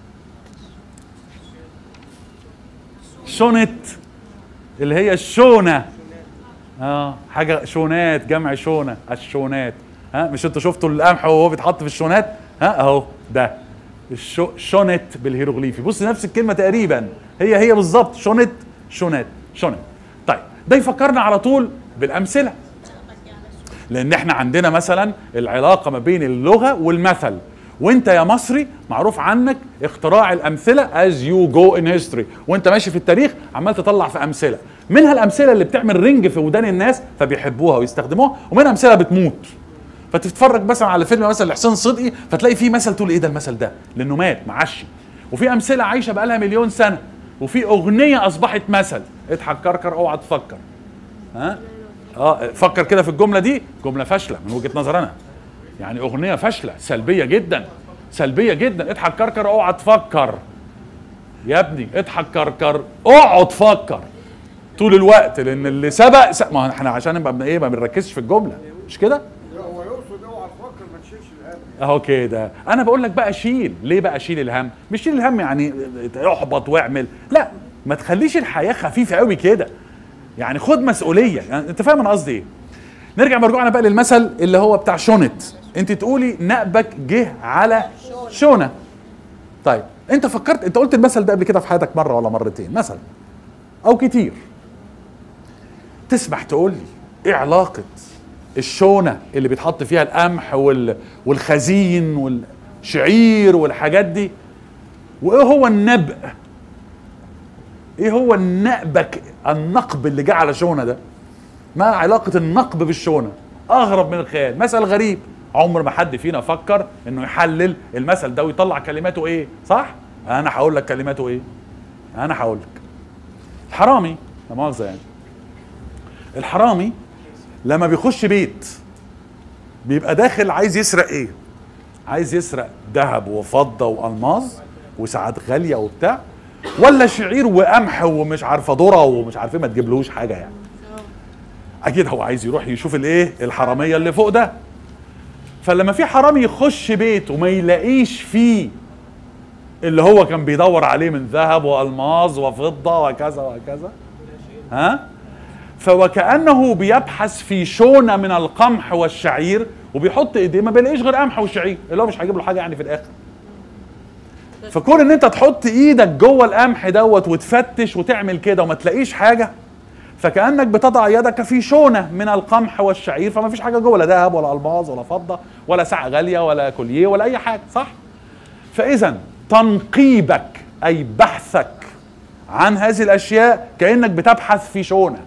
شونت اللي هي الشونه، حاجه شونات، جمع شونه، الشونات. مش انتوا شفتوا القمح وهو بيتحط في الشونات؟ اهو ده شونت بالهيروغليفي. بص نفس الكلمه تقريبا، هي بالظبط، شونت، شونات، شونت. طيب ده يفكرنا على طول بالامثله، لان احنا عندنا مثلا العلاقه ما بين اللغه والمثل. وانت يا مصري معروف عنك اختراع الامثله as you go in history، وانت ماشي في التاريخ عمال تطلع في امثله، منها الامثله اللي بتعمل رنج في ودان الناس فبيحبوها ويستخدموها، ومنها امثله بتموت. فتتفرج مثلا على فيلم مثلا لحسين صدقي فتلاقي فيه مثل تقول ايه ده المثل ده، لانه مات معشي. وفي امثله عايشه بقالها مليون سنه، وفي اغنيه اصبحت مثل. اضحك كركر اوعى تفكر. فكر كده في الجمله دي، جمله فاشله من وجهه نظر انا، يعني اغنيه فاشله سلبيه جدا، سلبيه جدا. اضحك كركر اوعى تفكر يا ابني، اضحك كركر اقعد فكر طول الوقت، لان اللي سبق ما احنا عشان نبقى ايه ما بنركزش في الجمله، مش كده؟ هو يقصد اوعى تفكر ما تشيلش الهم. اهو كده. انا بقول لك بقى شيل. ليه بقى شيل الهم؟ مش شيل الهم يعني احبط واعمل، لا، ما تخليش الحياه خفيفه قوي كده، يعني خد مسؤوليه. يعني انت فاهم انا قصدي ايه؟ نرجع مرجوعنا بقى للمثل اللي هو بتاع شونت. انت تقولي نقبك جه على شونه. طيب انت فكرت، انت قلت المثل ده قبل كده في حياتك مره ولا مرتين مثلا او كتير. تسمح تقول لي ايه علاقه الشونه اللي بيتحط فيها القمح والخزين والشعير والحاجات دي، وايه هو النبأ؟ ايه هو النقب اللي جه على شونه ده؟ ما علاقه النقب بالشونه؟ اغرب من الخيال، مثل غريب. عمر ما حد فينا فكر انه يحلل المثل ده ويطلع كلماته ايه، صح؟ انا هقول لك كلماته ايه. انا هقول لك. الحرامي، لا مؤاخذه يعني، الحرامي لما بيخش بيت بيبقى داخل عايز يسرق ايه؟ عايز يسرق ذهب وفضه والماظ وساعات غاليه وبتاع، ولا شعير وقمح ومش عارفه ذره ومش عارف ايه، ما تجيبلوش حاجه يعني. اكيد هو عايز يروح يشوف الايه؟ الحراميه اللي فوق ده. فلما في حرامي يخش بيت وما يلاقيش فيه اللي هو كان بيدور عليه من ذهب والماظ وفضه وكذا وكذا، ها؟ فوكأنه بيبحث في شونه من القمح والشعير وبيحط ايديه ما بيلاقيش غير قمح وشعير، اللي هو مش هيجيب له حاجه يعني في الاخر. فكون ان انت تحط ايدك جوه القمح دوت وتفتش وتعمل كده وما تلاقيش حاجه، فكأنك بتضع يدك في شونه من القمح والشعير، فما فيش حاجه جوه، لا ذهب ولا الماظ ولا فضه ولا ساعه غاليه ولا كوليه ولا اي حاجه، صح؟ فاذا تنقيبك اي بحثك عن هذه الاشياء كأنك بتبحث في شونه.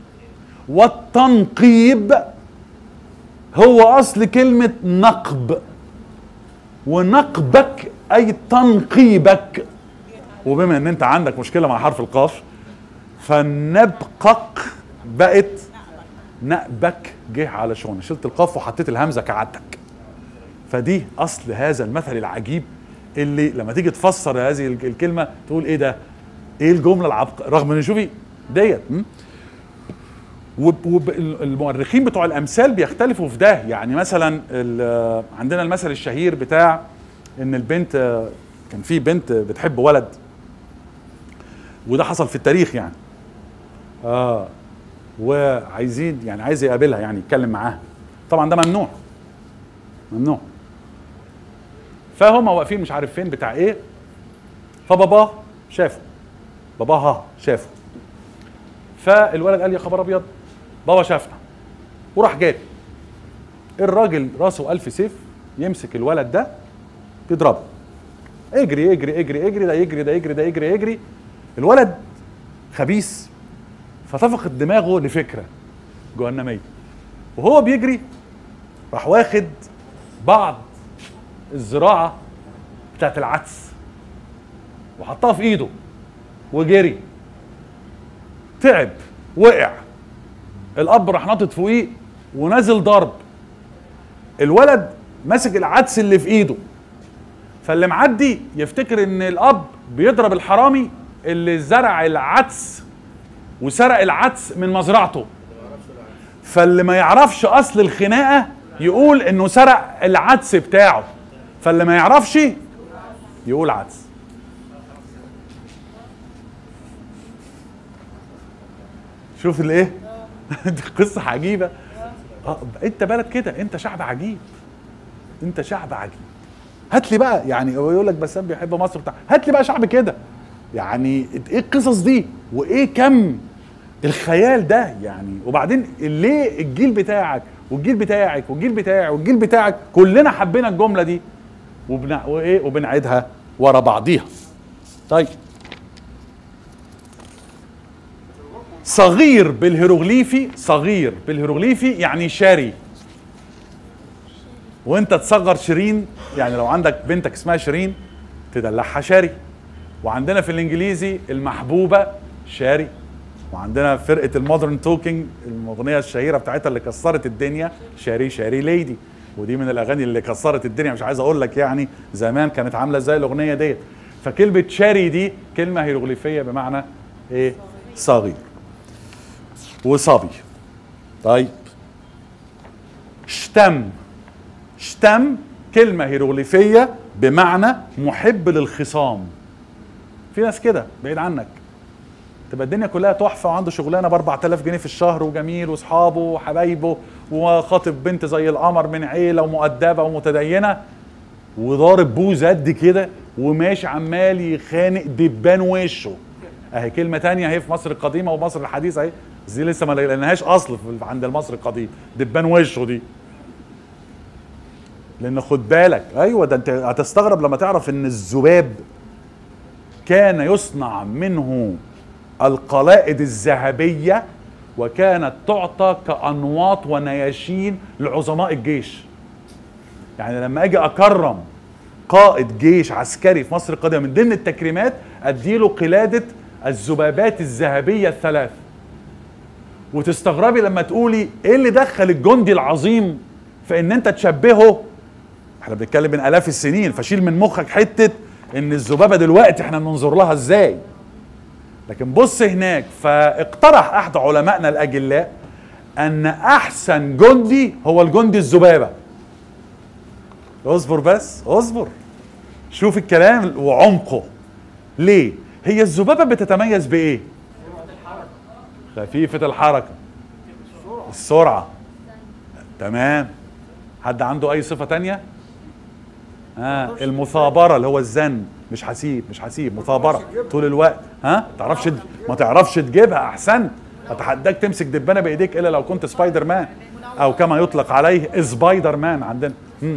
والتنقيب هو اصل كلمه نقب، ونقبك اي تنقيبك. وبما ان انت عندك مشكله مع حرف القاف، فنبقك بقت نقبك، جه على شونه، شلت القاف وحطيت الهمزه كعادتك. فدي اصل هذا المثل العجيب اللي لما تيجي تفسر هذه الكلمه تقول ايه ده؟ ايه الجمله العبقريه؟ رغم ان شوفي ديت والمؤرخين بتوع الامثال بيختلفوا في ده. يعني مثلا عندنا المثل الشهير بتاع ان البنت، كان في بنت بتحب ولد، وده حصل في التاريخ يعني، وعايزين يعني عايز يقابلها يعني يتكلم معاها، طبعا ده ممنوع ممنوع. فهم واقفين مش عارف فين بتاع ايه، فباباه شافه، باباها شافه، فالولد قال يا خبر ابيض بابا شافنا، وراح جاب الراجل راسه ألف سيف، يمسك الولد ده يضربه، اجري اجري اجري اجري، ده يجري ده يجري ده يجري يجري. الولد خبيث فطفقت دماغه لفكره جهنميه، وهو بيجري راح واخد بعض الزراعه بتاعت العدس وحطها في ايده وجري، تعب وقع، الاب راح ناطط فوقيه ونزل ضرب. الولد مسك العدس اللي في ايده، فاللي معدي يفتكر ان الاب بيضرب الحرامي اللي زرع العدس وسرق العدس من مزرعته، فاللي ما يعرفش اصل الخناقه يقول انه سرق العدس بتاعه، فاللي ما يعرفش يقول عدس. شوف الايه؟ دي قصه عجيبه. انت بلد كده، انت شعب عجيب، انت شعب عجيب. هات لي بقى، يعني هو يقول لك بسام بيحب مصر بتاع، هات لي بقى شعب كده. يعني ايه القصص دي؟ وايه كم الخيال ده يعني؟ وبعدين ليه الجيل بتاعك والجيل بتاعك والجيل بتاعي والجيل بتاعك كلنا حبينا الجمله دي وبنعيدها ورا بعضيها. طيب، صغير بالهيروغليفي، صغير بالهيروغليفي يعني شاري، وانت تصغر شيرين، يعني لو عندك بنتك اسمها شيرين تدلعها شاري. وعندنا في الانجليزي المحبوبه شاري. وعندنا فرقه المودرن توكينج الاغنيه الشهيره بتاعتها اللي كسرت الدنيا، شاري شاري ليدي، ودي من الاغاني اللي كسرت الدنيا، مش عايز اقول لك يعني زمان كانت عامله ازاي الاغنيه ديت. فكلمه شاري دي كلمه هيروغليفيه بمعنى ايه؟ صغير وصبي. طيب، شتم، شتم كلمة هيروغليفية بمعنى محب للخصام. في ناس كده بعيد عنك تبقى الدنيا كلها تحفة وعنده شغلانة ب4000 جنيه في الشهر وجميل واصحابه وحبايبه وخاطب بنت زي القمر من عيلة ومؤدبة ومتدينة، وضارب بوز قد كده وماشي عمال يخانق دبان وشه. اهي كلمه تانية اهي في مصر القديمه ومصر الحديثه اهي، بس دي لسه ما لقيناهاش اصل عند المصري القديم، دبان وشه دي. لان خد بالك، ايوه ده انت هتستغرب لما تعرف ان الذباب كان يصنع منه القلائد الذهبيه، وكانت تعطى كأنواط ونياشين لعظماء الجيش. يعني لما اجي اكرم قائد جيش عسكري في مصر القديمه، من ضمن التكريمات اديله قلاده الذبابات الذهبيه الثلاث. وتستغربي لما تقولي ايه اللي دخل الجندي العظيم في ان انت تشبهه، احنا بنتكلم من الاف السنين، فشيل من مخك حته ان الذبابه دلوقتي احنا بننظر لها ازاي. لكن بص هناك، فاقترح احد علمائنا الاجلاء ان احسن جندي هو الجندي الذبابه. اصبر بس اصبر، شوف الكلام وعمقه. ليه؟ هي الذبابه بتتميز بايه؟ خفيفه الحركه، السرعه. تمام. حد عنده اي صفه تانية؟ المثابره، اللي هو الزن، مش هسيب مثابره طول الوقت. ما تعرفش تجيبها. احسنت. اتحداك تمسك دبانه بايديك الا لو كنت سبايدر مان، او كما يطلق عليه سبايدر مان عندنا.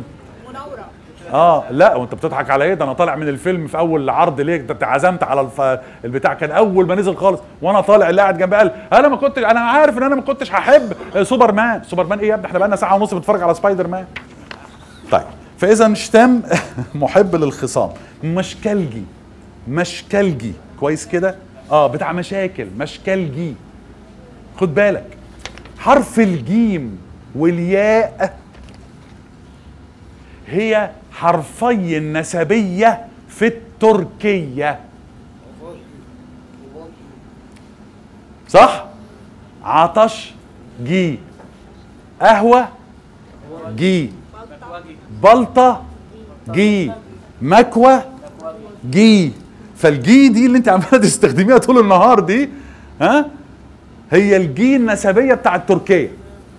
لا، وانت بتضحك على ايه؟ ده انا طالع من الفيلم في اول عرض ليك، ده اتعزمت على البتاع، كان اول ما نزل خالص وانا طالع اللي قاعد جنبي قال انا عارف ان انا ما كنتش هحب سوبرمان. سوبرمان ايه يا ابني؟ احنا بقالنا ساعه ونص بنتفرج على سبايدر مان. طيب، فاذا شتام محب للخصام، مشكلجي كويس كده، بتاع مشاكل، مشكلجي. خد بالك، حرف الجيم والياء هي حرفي النسبية في التركية، صح؟ عطش جي، قهوة جي، بلطة جي، مكوى جي. فالجي دي اللي انت عماله تستخدميها طول النهار دي، هي الجي النسبية بتاعت تركيا.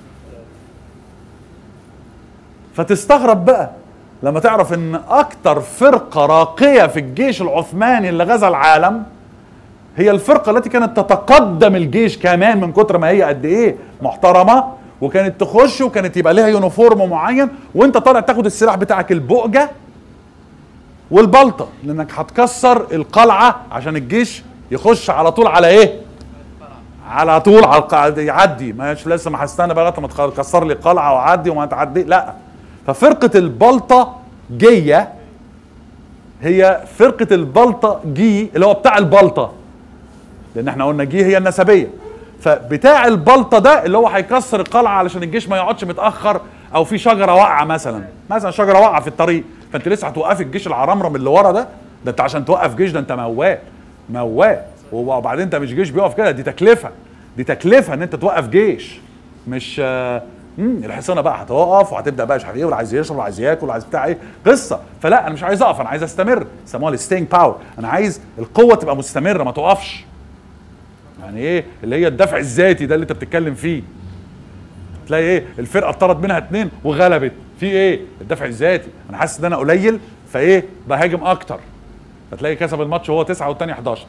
فتستغرب بقى لما تعرف ان اكتر فرقة راقية في الجيش العثماني اللي غزا العالم هي الفرقة التي كانت تتقدم الجيش كمان، من كتر ما هي قد ايه محترمة، وكانت تخش وكانت يبقى لها يونيفورم معين، وانت طالع تاخد السلاح بتاعك البؤجة والبلطة، لانك هتكسر القلعة عشان الجيش يخش على طول على ايه؟ على طول على يعدي، مش لسه ما هستنى بقى لغايه ما تكسر لي القلعة وعدي وما تعدي، لا. ففرقة البلطة جية هي فرقة البلطة جي اللي هو بتاع البلطة، لان احنا قلنا جي هي النسبية. فبتاع البلطة ده اللي هو هيكسر القلعة علشان الجيش ما يقعدش متأخر، او في شجرة واقعة مثلا شجرة واقعة في الطريق، فانت لسه هتوقفي الجيش العرمرم اللي ورا ده انت عشان توقف جيش، ده انت موال. وبعدين انت مش جيش بيقف كده، دي تكلفة ان انت توقف جيش، مش الحصانه بقى هتوقف وهتبدا بقى مش عارف ايه، واللي عايز يشرب واللي عايز ياكل واللي عايز بتاع ايه قصه. فلا، انا مش عايز اقف، انا عايز استمر، يسموها الستينج باور. انا عايز القوه تبقى مستمره ما توقفش. يعني ايه اللي هي الدفع الذاتي ده اللي انت بتتكلم فيه؟ تلاقي ايه الفرقه اتطرد منها 2 وغلبت، في ايه؟ الدفع الذاتي. انا حاسس ان انا قليل فايه بهاجم اكتر، فتلاقي كسب الماتش وهو 9 والتاني 11.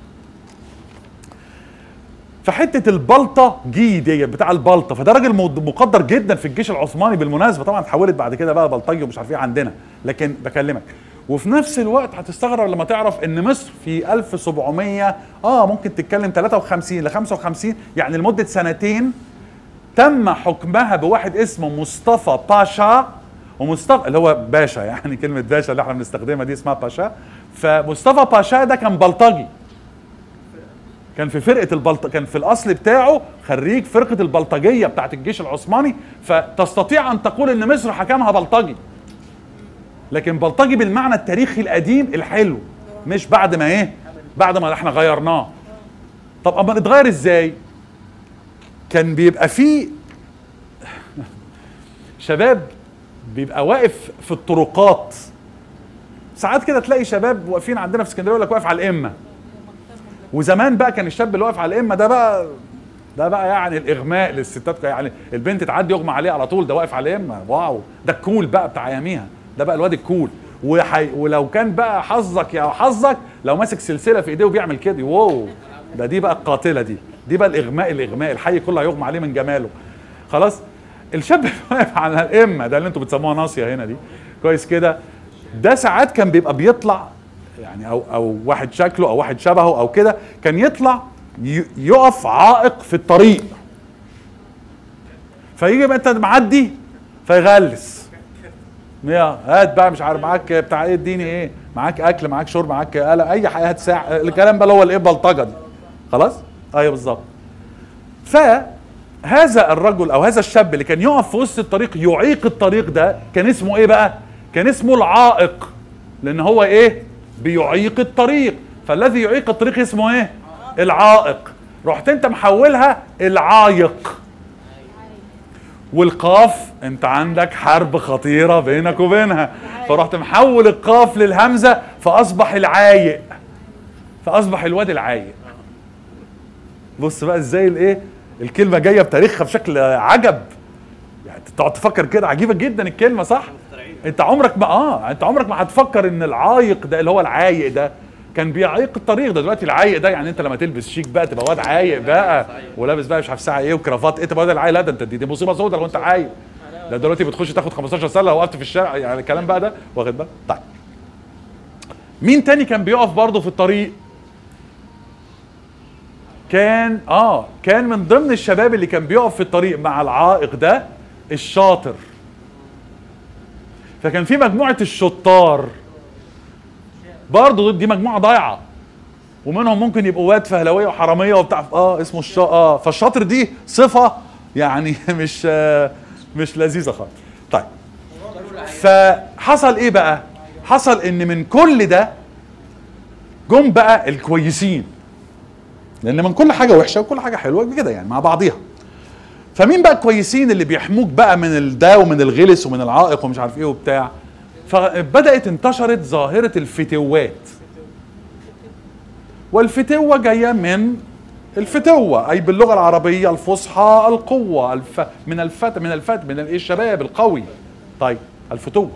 فحته البلطه جي دي بتاع البلطه، فده راجل مقدر جدا في الجيش العثماني بالمناسبه، طبعا اتحولت بعد كده بقى بلطجي ومش عارف ايه عندنا، لكن بكلمك. وفي نفس الوقت هتستغرب لما تعرف ان مصر في 1700 ممكن تتكلم 53 ل 55، يعني لمده سنتين تم حكمها بواحد اسمه مصطفى باشا. ومصطفى اللي هو باشا، يعني كلمه باشا اللي احنا بنستخدمها دي اسمها باشا. فمصطفى باشا ده كان بلطجي، كان في فرقه كان في الاصل بتاعه خريج فرقه البلطجيه بتاعت الجيش العثماني. فتستطيع ان تقول ان مصر حكمها بلطجي، لكن بلطجي بالمعنى التاريخي القديم الحلو، مش بعد ما احنا غيرناه. طب اما نتغير ازاي؟ كان بيبقى فيه شباب بيبقى واقف في الطرقات، ساعات كده تلاقي شباب واقفين عندنا في اسكندريه يقول لك واقف على الامه. وزمان بقى كان الشاب اللي واقف على الامه ده بقى يعني الاغماء للستات، يعني البنت تعدي يغمى عليها على طول، ده واقف على الامه، واو، ده الكول بقى بتاع اياميها، ده بقى الواد الكول. ولو كان بقى حظك يا حظك لو ماسك سلسله في ايديه وبيعمل كده، واو، دي بقى القاتله، دي بقى الاغماء الحي كله هيغمى عليه من جماله. خلاص الشاب واقف على الامه، ده اللي انتوا بتسموها ناصيه هنا دي، كويس كده. ده ساعات كان بيبقى بيطلع يعني او واحد شكله او واحد شبهه او كده، كان يطلع يقف عائق في الطريق، فيجي بقى انت معدي فيغلس، هات بقى مش عارف معاك بتاع ايه، اديني ايه، معاك اكل، معاك شرب، معاك قلم، اي حاجه، هات ساعه، الكلام بقى اللي هو الايه بلطجه دي. خلاص ايوه بالظبط. فهذا الرجل او هذا الشاب اللي كان يقف في وسط الطريق يعيق الطريق ده كان اسمه ايه بقى؟ كان اسمه العائق، لان هو ايه؟ بيعيق الطريق، فالذي يعيق الطريق اسمه ايه؟ العائق. رحت انت محولها العايق، والقاف انت عندك حرب خطيرة بينك وبينها، فرحت محول القاف للهمزة فاصبح العايق، فاصبح الواد العايق. بص بقى ازاي الايه الكلمة جاية بتاريخها بشكل عجب، يعني تقعد تفكر كده، عجيبة جدا الكلمة صح؟ انت عمرك ما هتفكر ان العايق ده اللي هو العايق ده كان بيعيق الطريق. ده دلوقتي العايق ده يعني انت لما تلبس شيك بقى تبقى واد عايق بقى، ولابس بقى مش عارف ساعه ايه وكرافات ايه، تبقى واد العايق. لا ده انت دي مصيبه سوداء لو انت عايق. ده دلوقتي بتخش تاخد 15 سنه لو وقفت في الشارع، يعني الكلام بقى ده واخد بالك. طيب مين تاني كان بيقف برضه في الطريق؟ كان من ضمن الشباب اللي كان بيقف في الطريق مع العائق ده الشاطر. فكان في مجموعه الشطار برضه، دي مجموعه ضايعه، ومنهم ممكن يبقوا واد فهلويه وحراميه وبتاع اسمه فالشاطر دي صفه يعني مش لذيذه خالص. طيب فحصل ايه بقى؟ حصل ان من كل ده جم بقى الكويسين، لان من كل حاجه وحشه وكل حاجه حلوه كده يعني مع بعضيها. فمين بقى الكويسين اللي بيحموك بقى من ده ومن الغلس ومن العائق ومش عارف ايه وبتاع؟ فبدأت انتشرت ظاهرة الفتوات، والفتوة جاية من الفتوة أي باللغة العربية الفصحى القوة، من الشباب القوي. طيب الفتوة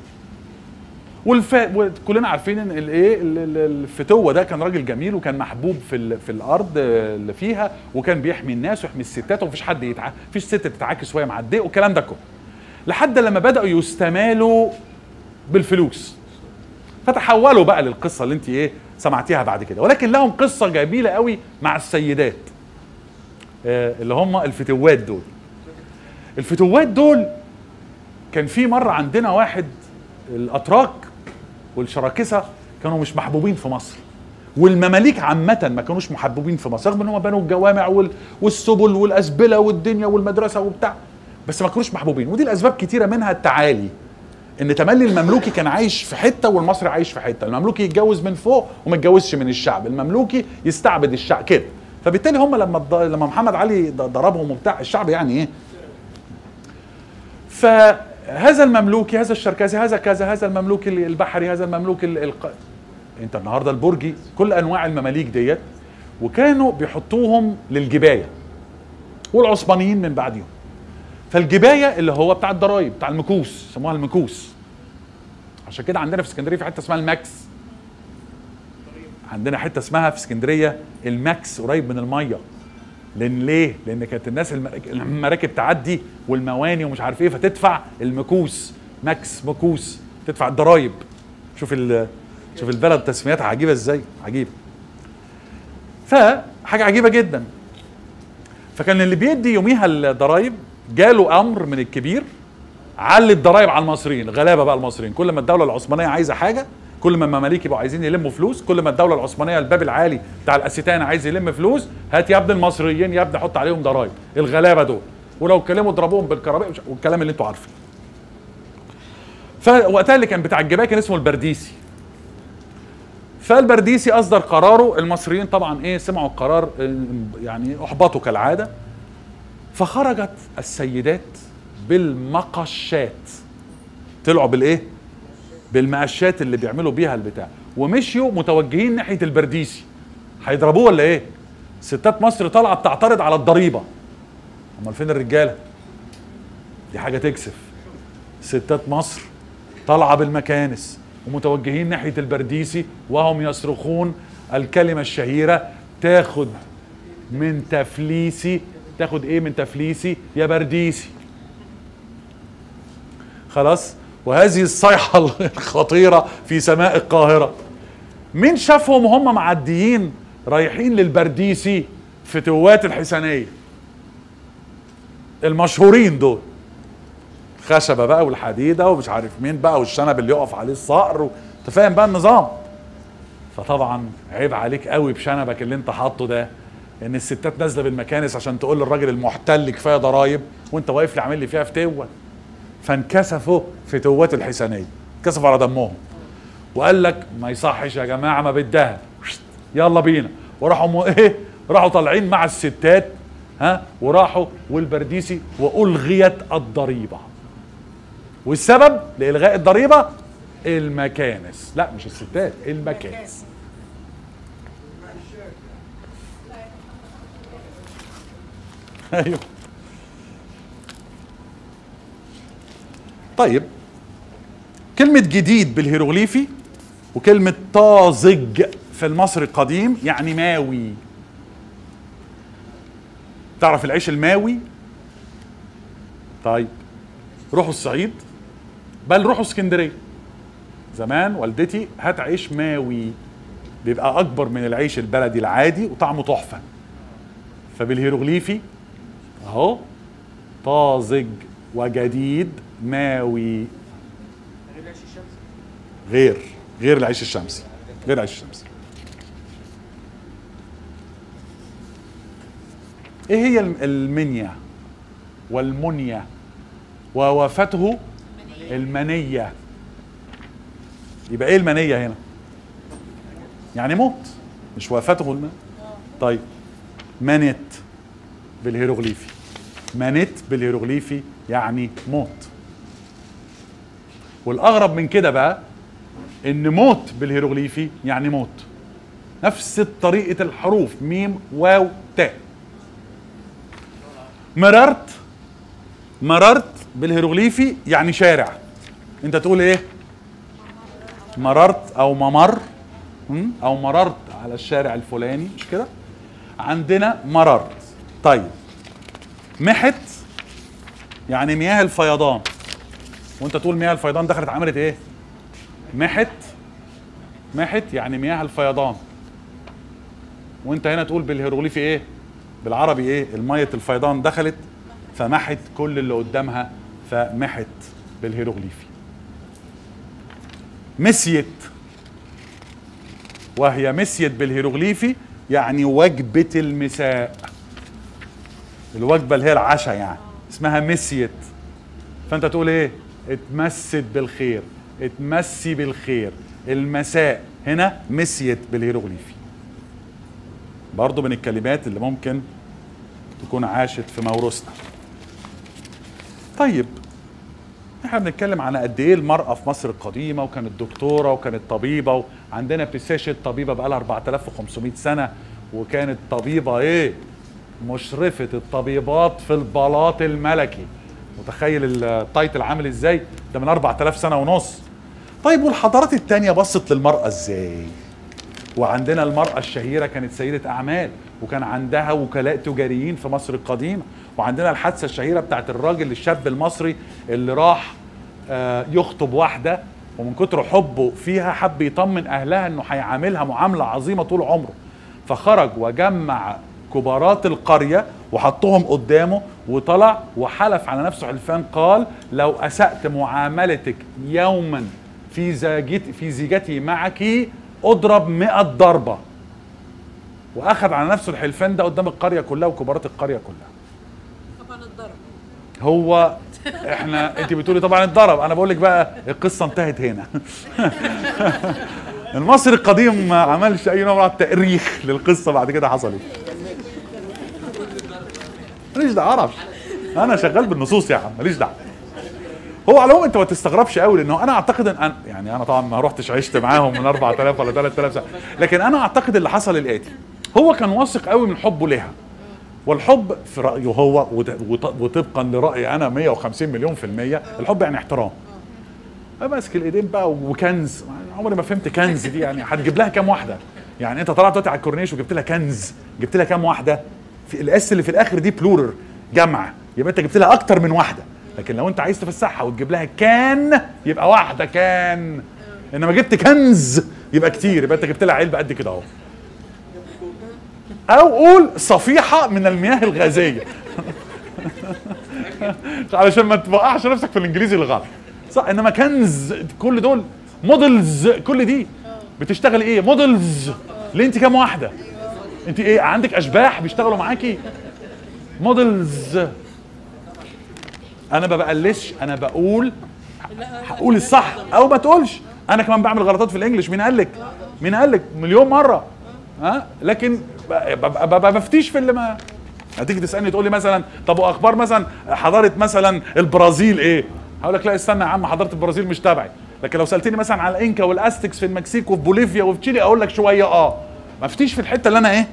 وكلنا عارفين ان الفتوة ده كان راجل جميل وكان محبوب في الارض اللي فيها، وكان بيحمي الناس ويحمي الستات، ومفيش حد مفيش ست تتعاكس وهي معديه والكلام ده كله، لحد لما بدأوا يستمالوا بالفلوس، فتحولوا بقى للقصه اللي انت سمعتيها بعد كده. ولكن لهم قصه جميله قوي مع السيدات اللي هم الفتوات دول. الفتوات دول كان في مره عندنا واحد، الاتراك والشراكسه كانوا مش محبوبين في مصر، والمماليك عامه ما كانوش محبوبين في مصر، رغم ان هم بنوا الجوامع والسبل والازبله والدنيا والمدرسه وبتاع، بس ما كانوش محبوبين. ودي الاسباب كتيره منها التعالي، ان تملي المملوكي كان عايش في حته والمصري عايش في حته، المملوكي يتجوز من فوق وما يتجوزش من الشعب، المملوكي يستعبد الشعب كده. فبالتالي هم لما محمد علي ضربهم وبتاع الشعب يعني ايه، فهذا المملوكي، هذا الشركسي، هذا كذا، هذا المملوكي البحري، هذا المملوكي انت النهارده البرجي، كل انواع المماليك ديت، وكانوا بيحطوهم للجبايه والعثمانيين من بعدهم. فالجبايه اللي هو بتاع الضرايب، بتاع المكوس، سموها المكوس. عشان كده عندنا في اسكندريه في حته اسمها الماكس، عندنا حته اسمها في اسكندريه الماكس قريب من الميه. لان ليه؟ لان كانت الناس المراكب تعدي والمواني ومش عارف ايه، فتدفع المكوس، ماكس مكوس، تدفع الضرايب. شوف البلد تسمياتها عجيبه ازاي، عجيبه. فحاجه عجيبه جدا. فكان اللي بيدي يوميها الضرايب جاله امر من الكبير، علي الضرايب على المصريين، غلابه بقى المصريين. كل ما الدوله العثمانيه عايزه حاجه، كل ما المماليك يبقوا عايزين يلموا فلوس، كل ما الدوله العثمانيه الباب العالي بتاع الاسيتان عايز يلم فلوس، هات يا ابن المصريين يا ابن حط عليهم ضرايب، الغلابه دول، ولو اتكلموا اضربوهم بالكرابيع والكلام اللي انتوا عارفينه. فوقتها اللي كان بتاع الجبايه كان اسمه البرديسي. فالبرديسي اصدر قراره، المصريين طبعا سمعوا القرار يعني احبطوا كالعاده، فخرجت السيدات بالمقشات، طلعوا بالمقشات اللي بيعملوا بيها البتاع، ومشيوا متوجهين ناحيه البرديسي. هيضربوه ولا ايه؟ ستات مصر طالعه بتعترض على الضريبه. امال فين الرجاله؟ دي حاجه تكسف. ستات مصر طالعه بالمكانس ومتوجهين ناحية البرديسي وهم يصرخون الكلمة الشهيرة: تاخد من تفليسي. تاخد ايه من تفليسي يا برديسي؟ خلاص. وهذه الصيحة الخطيرة في سماء القاهرة، مين شافهم وهم معديين رايحين للبرديسي؟ فتوات الحسنية المشهورين دول، خشبة بقى والحديدة ومش عارف مين بقى والشنب اللي يقف عليه الصقر انت فاهم بقى النظام. فطبعا عيب عليك قوي بشنبك اللي انت حاطه ده ان الستات نازله بالمكانس عشان تقول للراجل المحتل كفايه ضرايب وانت واقف لي عامل لي فيها فتوه. فانكسفوا فتوات الحسنيه، انكسفوا على دمهم وقال لك ما يصحش يا جماعه، ما بدها، يلا بينا. وراحوا راحوا طالعين مع الستات وراحوا والبرديسي والغيت الضريبه. والسبب لالغاء الضريبه المكانس، لا مش الستات، المكانس. ايوه. طيب كلمة جديد بالهيروغليفي وكلمة طازج في المصري القديم يعني ماوي. تعرف العيش الماوي؟ طيب روحوا الصعيد، بل روحوا اسكندرية. زمان والدتي هات عيش ماوي، بيبقى اكبر من العيش البلدي العادي وطعمه تحفة. فبالهيروغليفي اهو طازج وجديد ماوي. غير العيش الشمسي، غير العيش الشمسي. ايه هي المنيا والمنيا؟ ووافته المنية. يبقى ايه المنية هنا؟ يعني موت، مش وافته المنية. طيب منت بالهيروغليفي، منت بالهيروغليفي يعني موت. والاغرب من كده بقى ان موت بالهيروغليفي يعني موت، نفس طريقة الحروف ميم واو تاء. مررت بالهيروغليفي يعني شارع. انت تقول ايه؟ مررت او ممر او مررت على الشارع الفلاني، مش كده؟ عندنا مررت. طيب محت يعني مياه الفيضان، وانت تقول مياه الفيضان دخلت عملت ايه؟ محت يعني مياه الفيضان، وانت هنا تقول بالهيروغليفي ايه؟ بالعربي ايه؟ المية الفيضان دخلت فمحت كل اللي قدامها، فمحت بالهيروغليفي. مسيت، وهي مسيت بالهيروغليفي يعني وجبة المساء، الوجبة اللي هي العشاء يعني اسمها مسيت. فانت تقول ايه؟ اتمست بالخير، اتمسي بالخير. المساء هنا مسيت بالهيروغليفي. برضو من الكلمات اللي ممكن تكون عاشت في موروثنا. طيب احنا بنتكلم عن قد ايه المرأة في مصر القديمة، وكانت دكتورة وكانت طبيبة، وعندنا بيساشة طبيبة بقى لها 4500 سنة، وكانت طبيبة ايه؟ مشرفة الطبيبات في البلاط الملكي. متخيل التايتل عامل ازاي؟ ده من 4000 سنة ونص. طيب والحضارات التانية بصت للمرأة ازاي؟ وعندنا المرأة الشهيرة كانت سيدة أعمال، وكان عندها وكلاء تجاريين في مصر القديمة. وعندنا الحادثة الشهيرة بتاعت الراجل الشاب المصري اللي راح يخطب واحدة، ومن كتر حبه فيها حب يطمن أهلها إنه هيعاملها معاملة عظيمة طول عمره. فخرج وجمع كبارات القرية وحطهم قدامه وطلع وحلف على نفسه حلفان، قال: لو أسأت معاملتك يوما في زيجتي معك اضرب 100 ضربة. واخذ على نفسه الحلفان ده قدام القرية كلها وكبارات القرية كلها. طبعا الضرب هو احنا انت بتقولي طبعا الضرب، انا بقول لك بقى القصة انتهت هنا. المصري القديم ما عملش اي نوع من التأريخ للقصة بعد كده حصلت. ماليش دعوة، اعرفش، انا شغال بالنصوص يا عم، ماليش دعوة. هو على العموم انت ما تستغربش قوي، لانه انا اعتقد ان يعني انا طبعا ما رحتش عشت معاهم من 4000 ولا 3000 سنه، لكن انا اعتقد اللي حصل الاتي: هو كان واثق قوي من حبه لها، والحب في رايه هو وطبقا لرايي انا 150 مليون في الميه، الحب يعني احترام. ماسك الايدين بقى وكنز. عمري ما فهمت كنز دي، يعني هتجيب لها كام واحده؟ يعني انت طلعت دلوقتي على الكورنيش وجبت لها كنز، جبت لها كام واحده؟ في الاس اللي في الاخر دي بلورر، جمع، يبقى انت جبت لها اكتر من واحده. لكن لو انت عايز تفسحها وتجيب لها كان يبقى واحده كان، انما جبت كنز يبقى كتير، يبقى انت جبت لها علبه قد كده اهو. او قول صفيحه من المياه الغازيه علشان ما توقعش نفسك في الانجليزي الغلط، صح؟ انما كنز كل دول مودلز، كل دي بتشتغل ايه؟ مودلز. ليه انت كام واحده؟ انت ايه عندك اشباح بيشتغلوا معاكي؟ مودلز. انا ما بقلش، انا بقول هقول الصح او ما تقولش. انا كمان بعمل غلطات في الانجليش، مين قال لك؟ مين قال لك؟ مليون مره. ها لكن بفتيش في اللي ما هتيجي تسالني تقول لي مثلا طب واخبار مثلا حضاره مثلا البرازيل ايه؟ هقول لك لا استنى يا عم، حضاره البرازيل مش تبعي. لكن لو سالتني مثلا على الانكا والاستكس في المكسيك وفي بوليفيا وفي تشيلي اقول لك شويه ما افتيش في الحته اللي انا ايه.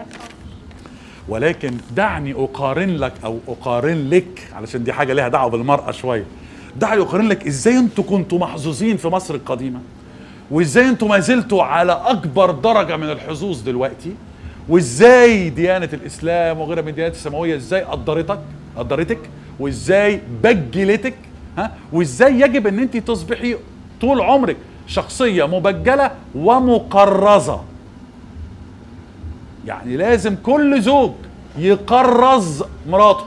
ولكن دعني اقارن لك او اقارن لك، علشان دي حاجه ليها دعوه بالمراه شويه. دعني اقارن لك ازاي انتوا كنتوا محظوظين في مصر القديمه، وازاي انتوا ما زلتوا على اكبر درجه من الحظوظ دلوقتي، وازاي ديانه الاسلام وغيرها من الديانات السماويه ازاي قدرتك وازاي بجلتك، وازاي يجب ان انت تصبحي طول عمرك شخصيه مبجله ومقرزه. يعني لازم كل زوج يقرز مراته.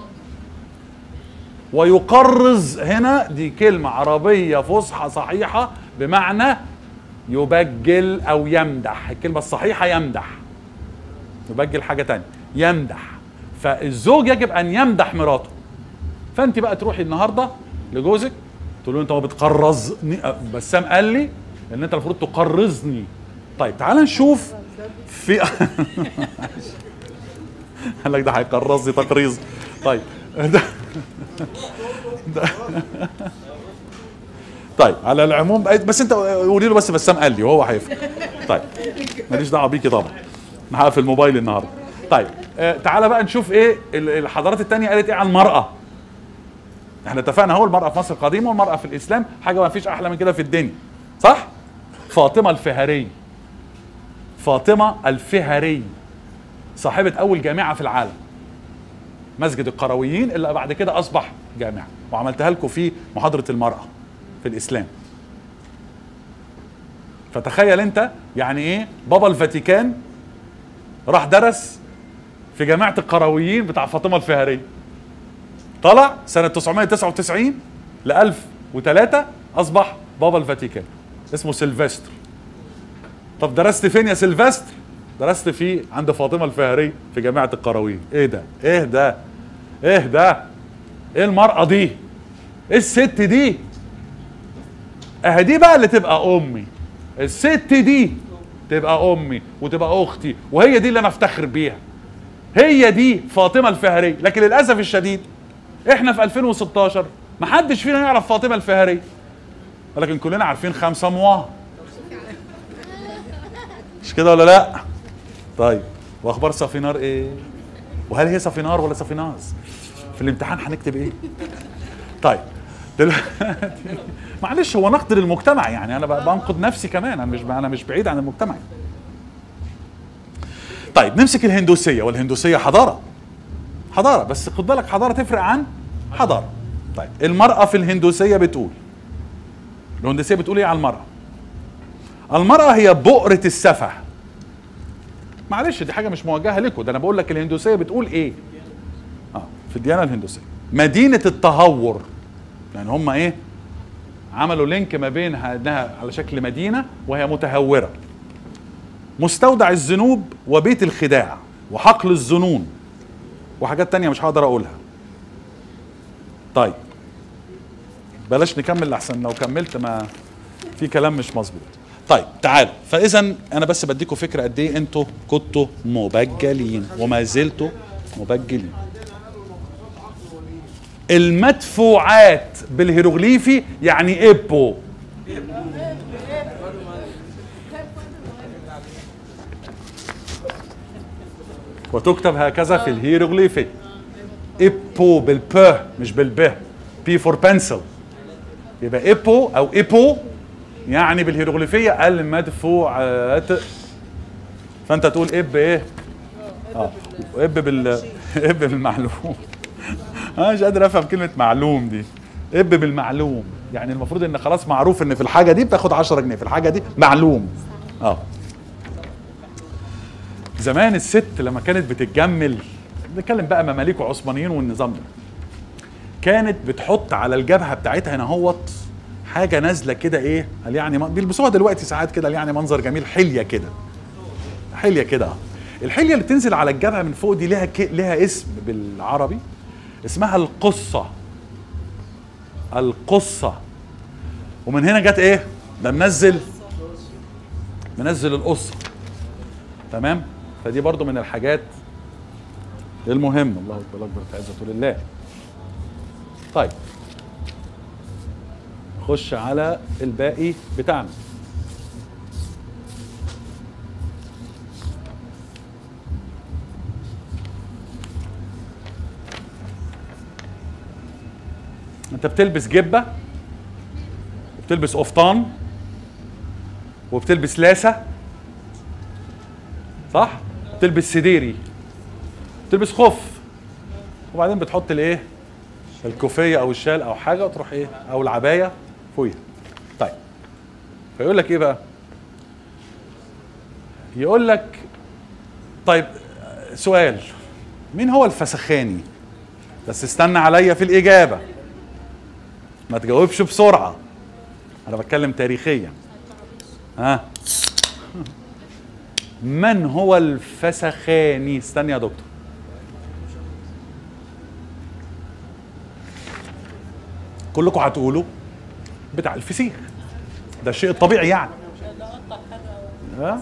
ويقرز هنا دي كلمه عربيه فصحى صحيحه بمعنى يبجل او يمدح. الكلمه الصحيحه يمدح، يبجل حاجه تانية، يمدح. فالزوج يجب ان يمدح مراته. فانت بقى تروحي النهارده لجوزك تقول له انت ما بتقرزني، بسام قال لي ان انت المفروض تقرزني. طيب تعال نشوف في قال لك ده هيقرزني تقريز. طيب طيب على العموم بس انت قولي له بس بسام قال لي وهو هيفهم. طيب ماليش دعوه بيكي طبعا، انا هقفل الموبايل النهارده. طيب تعالى بقى نشوف ايه الحضارات التانية قالت ايه عن المرأة. احنا اتفقنا اهو المرأة في مصر القديمة والمرأة في الاسلام حاجة ما فيش احلى من كده في الدنيا، صح؟ فاطمة الفهرية، فاطمة الفهرية صاحبة اول جامعة في العالم، مسجد القرويين اللي بعد كده اصبح جامعة، وعملتها لكم في محاضرة المرأة في الاسلام. فتخيل انت يعني ايه بابا الفاتيكان راح درس في جامعة القرويين بتاع فاطمة الفهرية، طلع سنة 999 ل 1003 اصبح بابا الفاتيكان، اسمه سيلفستر. طب درست فين يا سيلفستر؟ درست في عند فاطمة الفهرية في جامعة القرويين. ايه ده؟ ايه ده؟ ايه ده؟ ايه المرأة دي؟ ايه الست دي؟ دي بقى اللي تبقى امي. الست دي تبقى امي وتبقى اختي، وهي دي اللي انا افتخر بيها. هي دي فاطمة الفهرية. لكن للاسف الشديد احنا في 2016 محدش فينا يعرف فاطمة الفهرية، ولكن كلنا عارفين 5 مواه، مش كده ولا لا؟ طيب واخبار صافينار ايه؟ وهل هي صافينار ولا صافيناز؟ في الامتحان هنكتب ايه؟ طيب دلوقتي معلش هو نقد للمجتمع، يعني انا بنقد نفسي كمان، انا مش بعيد عن المجتمع. طيب نمسك الهندوسيه، والهندوسيه حضاره بس خد بالك حضاره تفرق عن حضاره. طيب المراه في الهندوسيه بتقول، الهندوسيه بتقول ايه على المراه؟ المراه هي بؤره السفه. معلش دي حاجه مش موجهه لكم، ده انا بقول لك الهندوسيه بتقول ايه في الديانه الهندوسيه. مدينه التهور، يعني هم ايه عملوا لينك ما بينها انها على شكل مدينه وهي متهوره. مستودع الذنوب وبيت الخداع وحقل الظنون وحاجات تانية مش هقدر اقولها. طيب بلاش نكمل لحسن لو كملت ما في كلام مش مظبوط. طيب تعالوا، فاذا انا بس بديكم فكره قد ايه انتوا كنتوا مبجلين وما زلتوا مبجلين. المدفوعات بالهيروغليفي يعني ايبو، وتكتب هكذا في الهيروغليفي ايبو بالب مش بالب، بي فور بنسل. يبقى ايبو او ايبو يعني بالهيروغليفيه المدفوعات. فانت تقول اب ايه؟ اب اب بالمعلوم. انا مش قادر افهم كلمه معلوم دي. اب بالمعلوم يعني المفروض ان خلاص معروف ان في الحاجه دي بتاخد 10 جنيه، في الحاجه دي معلوم. زمان الست لما كانت بتتجمل، نتكلم بقى مماليك وعثمانيين والنظام ده، كانت بتحط على الجبهه بتاعتها هنا هوت حاجه نازله كده، ايه يعني بيلبسوها دلوقتي ساعات كده يعني منظر جميل، حليه كده، حليه كده. الحليه اللي بتنزل على الجبهه من فوق دي لها اسم بالعربي، اسمها القصه. القصه. ومن هنا جت ايه؟ ده منزل القصه. تمام؟ فدي برضو من الحاجات المهمه. الله اكبر، اكبر عزة لله. طيب خش على الباقي بتاعنا. انت بتلبس جبه وبتلبس قفطان وبتلبس لاسه، صح؟ بتلبس سديري، بتلبس خف، وبعدين بتحط الايه؟ الكوفيه او الشال او حاجه وتروح ايه؟ او العبايه فوقيها. طيب فيقول لك ايه بقى؟ يقول لك طيب سؤال، مين هو الفسخاني؟ بس استنى عليا في الاجابه، ما تجاوبش بسرعه، انا بتكلم تاريخيا. ها من هو الفسخاني؟ استنى يا دكتور. كلكم هتقولوا بتاع الفسيخ، ده الشيء الطبيعي يعني. ها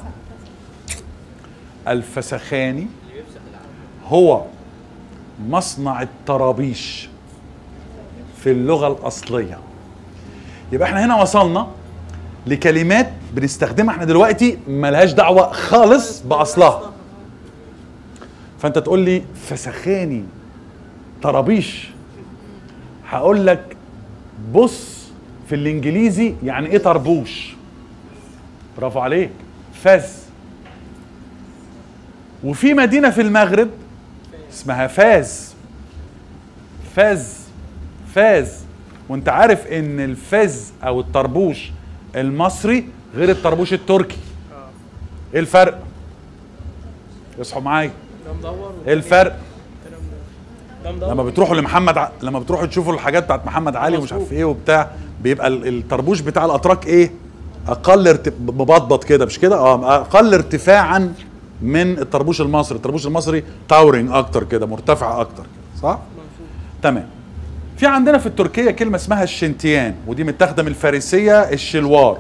الفسخاني هو مصنع الطرابيش في اللغة الأصلية. يبقى احنا هنا وصلنا لكلمات بنستخدمها احنا دلوقتي ملهاش دعوة خالص بأصلها. فانت تقول لي فسخاني طرابيش، هقول لك بص في الانجليزي يعني ايه طربوش. برافو عليك، فاز. وفي مدينة في المغرب اسمها فاز. فاز. وانت عارف ان الفاز او الطربوش المصري غير الطربوش التركي. ايه الفرق؟ اصحوا معايا. ايه الفرق؟ لما بتروحوا لما بتروحوا تشوفوا الحاجات بتاعت محمد علي ومش عارف ايه وبتاع، بيبقى الطربوش بتاع الاتراك ايه؟ اقل مبطبط كده، مش كده؟ اقل ارتفاعا من الطربوش المصري. الطربوش المصري تاورنج اكتر كده، مرتفع اكتر، صح؟ تمام. في عندنا في التركية كلمة اسمها الشنتيان، ودي متاخدة من الفارسية الشلوار.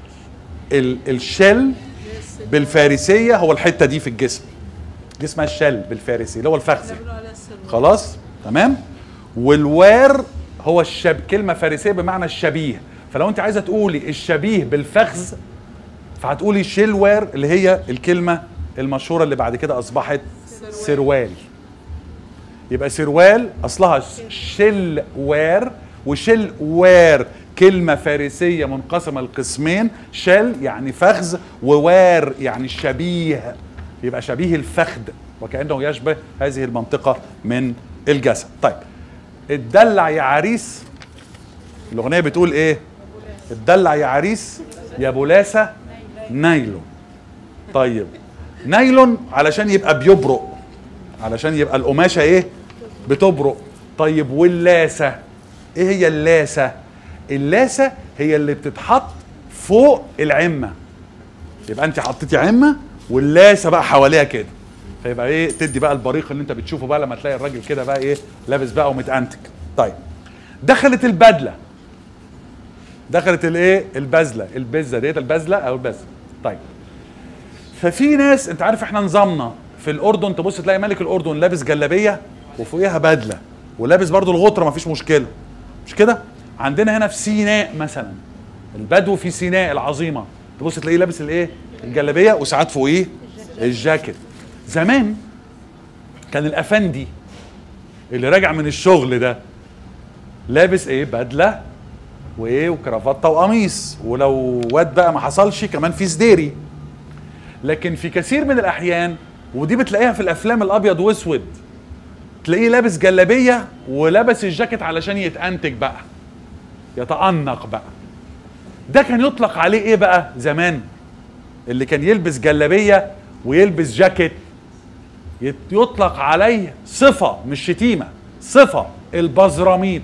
الشل بالفارسية هو الحتة دي في الجسم، دي اسمها الشل بالفارسي اللي هو الفخذ. خلاص؟ تمام؟ والوار هو كلمة فارسية بمعنى الشبيه. فلو انت عايزة تقولي الشبيه بالفخذ فهتقولي شلوار، اللي هي الكلمة المشهورة اللي بعد كده أصبحت سروال. يبقى سروال أصلها شلوار، وشلوار كلمة فارسية منقسمة لقسمين، شل يعني فخذ ووار يعني شبيه، يبقى شبيه الفخذ وكأنه يشبه هذه المنطقة من الجسد. طيب اتدلع يا عريس، الأغنية بتقول إيه؟ اتدلع يا عريس يا بولاسة نايلون. طيب نايلون علشان يبقى بيبرق، علشان يبقى القماشة إيه؟ بتبرق. طيب واللاسة إيه هي اللاسة؟ اللاسة هي اللي بتتحط فوق العمة. يبقى أنت حطيتي عمة واللاسة بقى حواليها كده، فيبقى ايه؟ تدي بقى البريق اللي انت بتشوفه بقى لما تلاقي الراجل كده بقى ايه؟ لابس بقى ومتأنتك. طيب دخلت البدله، دخلت الايه؟ البزله، البزه ديت البزله او البزله. طيب ففي ناس، انت عارف احنا نظامنا في الاردن تبص تلاقي ملك الاردن لابس جلابيه وفوقيها بدله ولابس برضو الغطره، مفيش مشكله، مش كده؟ عندنا هنا في سيناء مثلا، البدو في سيناء العظيمه تبص تلاقيه لابس الايه؟ الجلابيه وساعات فوقيه الجاكيت. زمان كان الافندي اللي راجع من الشغل ده لابس ايه؟ بدله وايه وكرافته وقميص، ولو واد بقى ما حصلش كمان في سديري. لكن في كثير من الاحيان، ودي بتلاقيها في الافلام الابيض واسود، تلاقيه لابس جلابيه ولابس الجاكيت علشان يتأنتج بقى، يتأنق بقى. ده كان يطلق عليه ايه بقى زمان؟ اللي كان يلبس جلابيه ويلبس جاكيت يطلق عليه صفه مش شتيمه، صفه، البزراميط.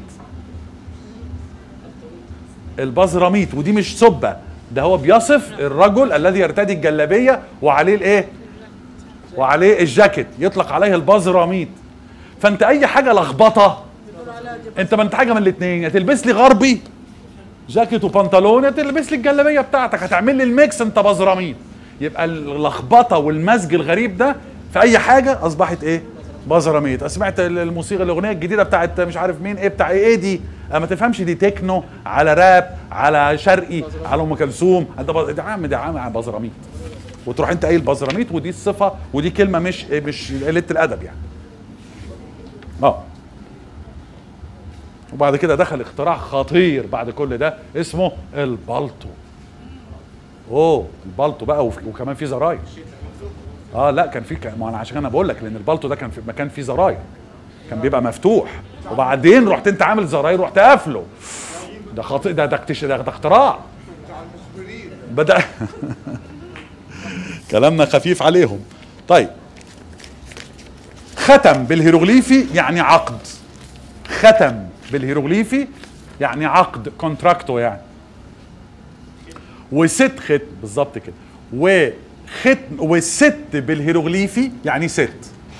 البزراميط، ودي مش سبه، ده هو بيصف الرجل الذي يرتدي الجلابيه وعليه الايه؟ وعليه الجاكيت، يطلق عليه البزراميط. فانت اي حاجه لخبطه، انت ما انت حاجه من الاثنين، يا تلبس لي غربي جاكيت وبنطلون، يا تلبس لي الجلابيه بتاعتك، هتعمل لي الميكس، انت بزراميط. يبقى اللخبطه والمزج الغريب ده في اي حاجه اصبحت ايه؟ بزراميط. سمعت الموسيقى الاغنيه الجديده بتاعت مش عارف مين ايه، بتاع ايه دي؟ ما تفهمش دي تكنو على راب على شرقي على ام كلثوم، انت ده عام بزراميط. وتروح انت قايل بزراميط، ودي الصفه، ودي كلمه مش قله الادب يعني. وبعد كده دخل اختراع خطير بعد كل ده اسمه البالطو. البالطو بقى، وكمان في زراير. لا كان في ما انا عشان انا بقول لك، لان البالطو ده كان في مكان فيه زراير، كان بيبقى مفتوح، وبعدين رحت انت عامل زراير ورحت قافله. ده خطير، ده اختراع بدأ. كلامنا خفيف عليهم. طيب، ختم بالهيروغليفي يعني عقد. ختم بالهيروغليفي يعني عقد، كونتراكتو يعني. وست ختم بالظبط كده. وختم والست بالهيروغليفي يعني ست.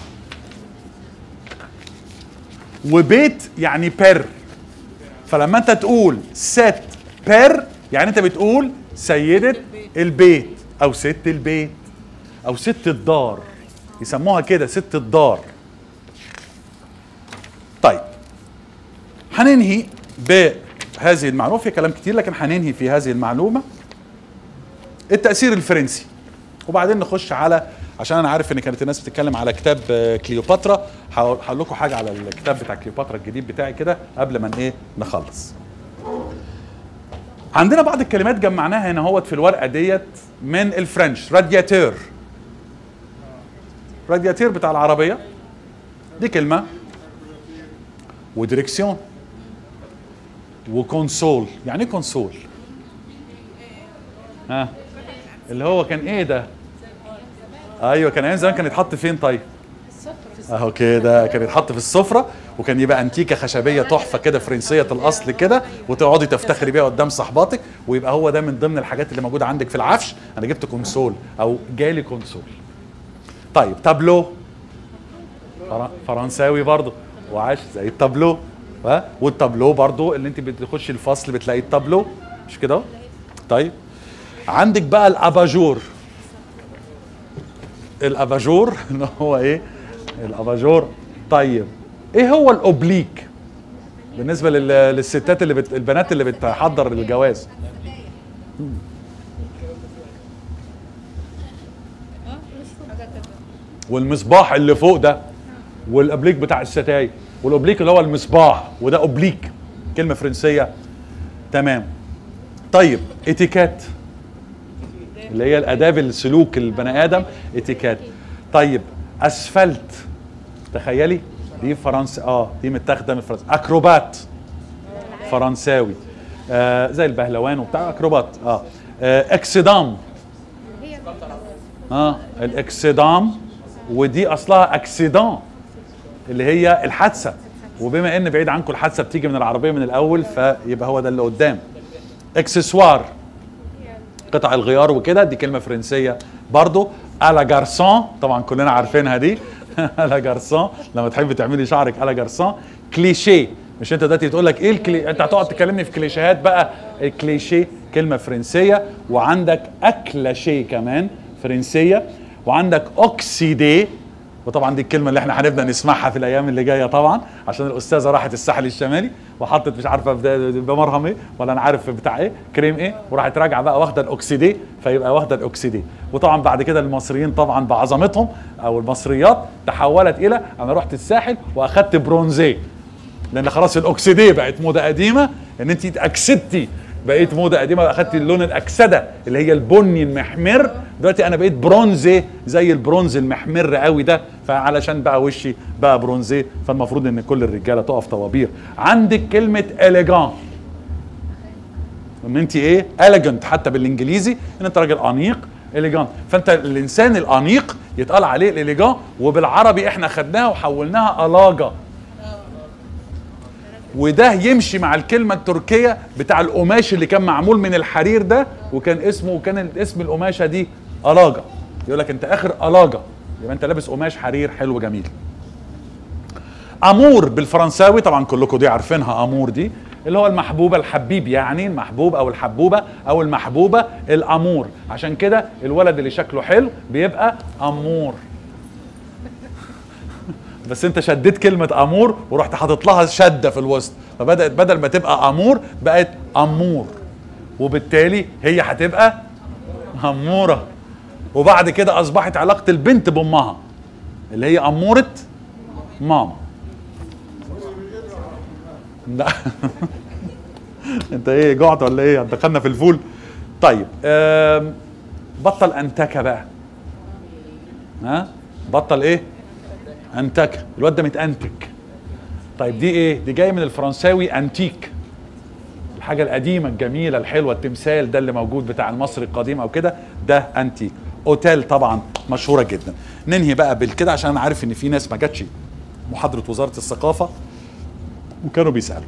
وبيت يعني بير. فلما انت تقول ست بير يعني انت بتقول سيدة البيت او ست البيت او ست الدار، يسموها كده ست الدار. طيب، هننهي بهذه المعلومة، في كلام كتير لكن هننهي في هذه المعلومة التأثير الفرنسي، وبعدين نخش على، عشان انا عارف ان كانت الناس بتتكلم على كتاب كليوباترا، هقول لكم حاجة على الكتاب بتاع كليوباترا الجديد بتاعي كده قبل ما نخلص. عندنا بعض الكلمات جمعناها هنا هوت في الورقة ديت من الفرنش. رادياتور، رادياتور بتاع العربية دي كلمة، وديريكسيون، وكونسول. يعني ايه كونسول؟ اللي هو كان ايه ده؟ ايوه، كان ايام زمان كان يتحط فين طيب؟ اهو كده، كان يتحط في السفره، وكان يبقى انتيكه خشبيه تحفه كده فرنسيه الاصل كده، وتقعدي تفتخري بيها قدام صحباتك، ويبقى هو ده من ضمن الحاجات اللي موجوده عندك في العفش. انا جبت كونسول او جالي كونسول. طيب، تابلو فرنساوي برضو، وعاش زي التابلو. والتابلو برضو اللي انت بتخش الفصل بتلاقي التابلو، مش كده؟ طيب، عندك بقى الاباجور. الاباجور اللي هو ايه؟ الاباجور. طيب، ايه هو الاوبليك بالنسبه للستات البنات اللي بتحضر للجواز؟ والمصباح اللي فوق ده، والابليك بتاع الستاير، والاوبليك اللي هو المصباح، وده اوبليك، كلمه فرنسيه. تمام. طيب، اتيكات اللي هي الاداب السلوك البني ادم، اتيكات. طيب، اسفلت، تخيلي دي فرنسا، دي متاخده من فرنسا. اكروبات فرنساوي، زي البهلوان وبتاع، اكروبات. اكسدام، الاكسدام، ودي اصلها اكسيدان اللي هي الحادثه، وبما ان بعيد عنكم الحادثه بتيجي من العربيه من الاول، فيبقى هو ده اللي قدام. اكسسوار، قطع الغيار وكده، دي كلمه فرنسيه برضو. الا جارسون، طبعا كلنا عارفينها دي. الا جارسون، لما تحبي تعملي شعرك الا جارسون. كليشيه، مش انت دلوقتي تقول لك ايه انت هتقعد تكلمني في كليشيهات بقى. الكليشيه كلمه فرنسيه. وعندك اكلاشيه كمان فرنسيه. وعندك اوكسيدي، وطبعا دي الكلمه اللي احنا هنبدا نسمعها في الايام اللي جايه طبعا، عشان الاستاذه راحت الساحل الشمالي وحطت مش عارفه بمرهم ايه، ولا انا عارف بتاع ايه، كريم ايه، وراحت راجعه بقى واخده الاوكسيدي، فيبقى واخده الاوكسيدي. وطبعا بعد كده المصريين طبعا بعظمتهم، او المصريات، تحولت الى انا رحت الساحل واخدت برونزيه، لان خلاص الاوكسيدي بقت موضه قديمه، ان انت اتاكسدتي، بقيت موضه قديمه اخدتي اللون الاكسده اللي هي البني المحمر، دلوقتي انا بقيت برونزي زي البرونز المحمر قوي ده، فعلشان بقى وشي بقى برونزي فالمفروض ان كل الرجاله تقف طوابير. عندك كلمه اليجان، ان انت ايه اليجنت حتى بالانجليزي، ان انت راجل انيق اليجان، فانت الانسان الانيق يتقال عليه الاليجان، وبالعربي احنا خدناها وحولناها الاجه، وده يمشي مع الكلمه التركيه بتاع القماش اللي كان معمول من الحرير ده، وكان اسم القماشه دي الاجه، يقول لك انت اخر الاجه، يبقى انت لابس قماش حرير حلو جميل. امور بالفرنساوي طبعا كلكم دي عارفينها، امور دي اللي هو المحبوبه الحبيب، يعني المحبوب او الحبوبه او المحبوبه الامور، عشان كده الولد اللي شكله حلو بيبقى امور. بس انت شديت كلمه امور ورحت حاطط لها شده في الوسط، فبدات بدل ما تبقى امور بقت امور، وبالتالي هي هتبقى اموره، وبعد كده اصبحت علاقه البنت بامها اللي هي اموره ماما. لا انت ايه جعت ولا ايه؟ دخلنا في الفول. طيب بطل انتكه بقى، ها بطل ايه؟ انتكه، الواد ده متانتك. طيب دي ايه؟ دي جايه من الفرنساوي انتيك، الحاجه القديمه الجميله الحلوه، التمثال ده اللي موجود بتاع المصري القديم او كده، ده انتيك. اوتيل طبعا مشهوره جدا. ننهي بقى بالكده عشان انا عارف ان في ناس ما جاتش محاضره وزاره الثقافه وكانوا بيسالوا.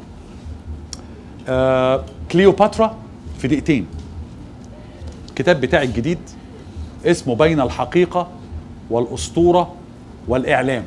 كليوباترا في دقيقتين. الكتاب بتاعي الجديد اسمه بين الحقيقه والاسطوره والاعلام.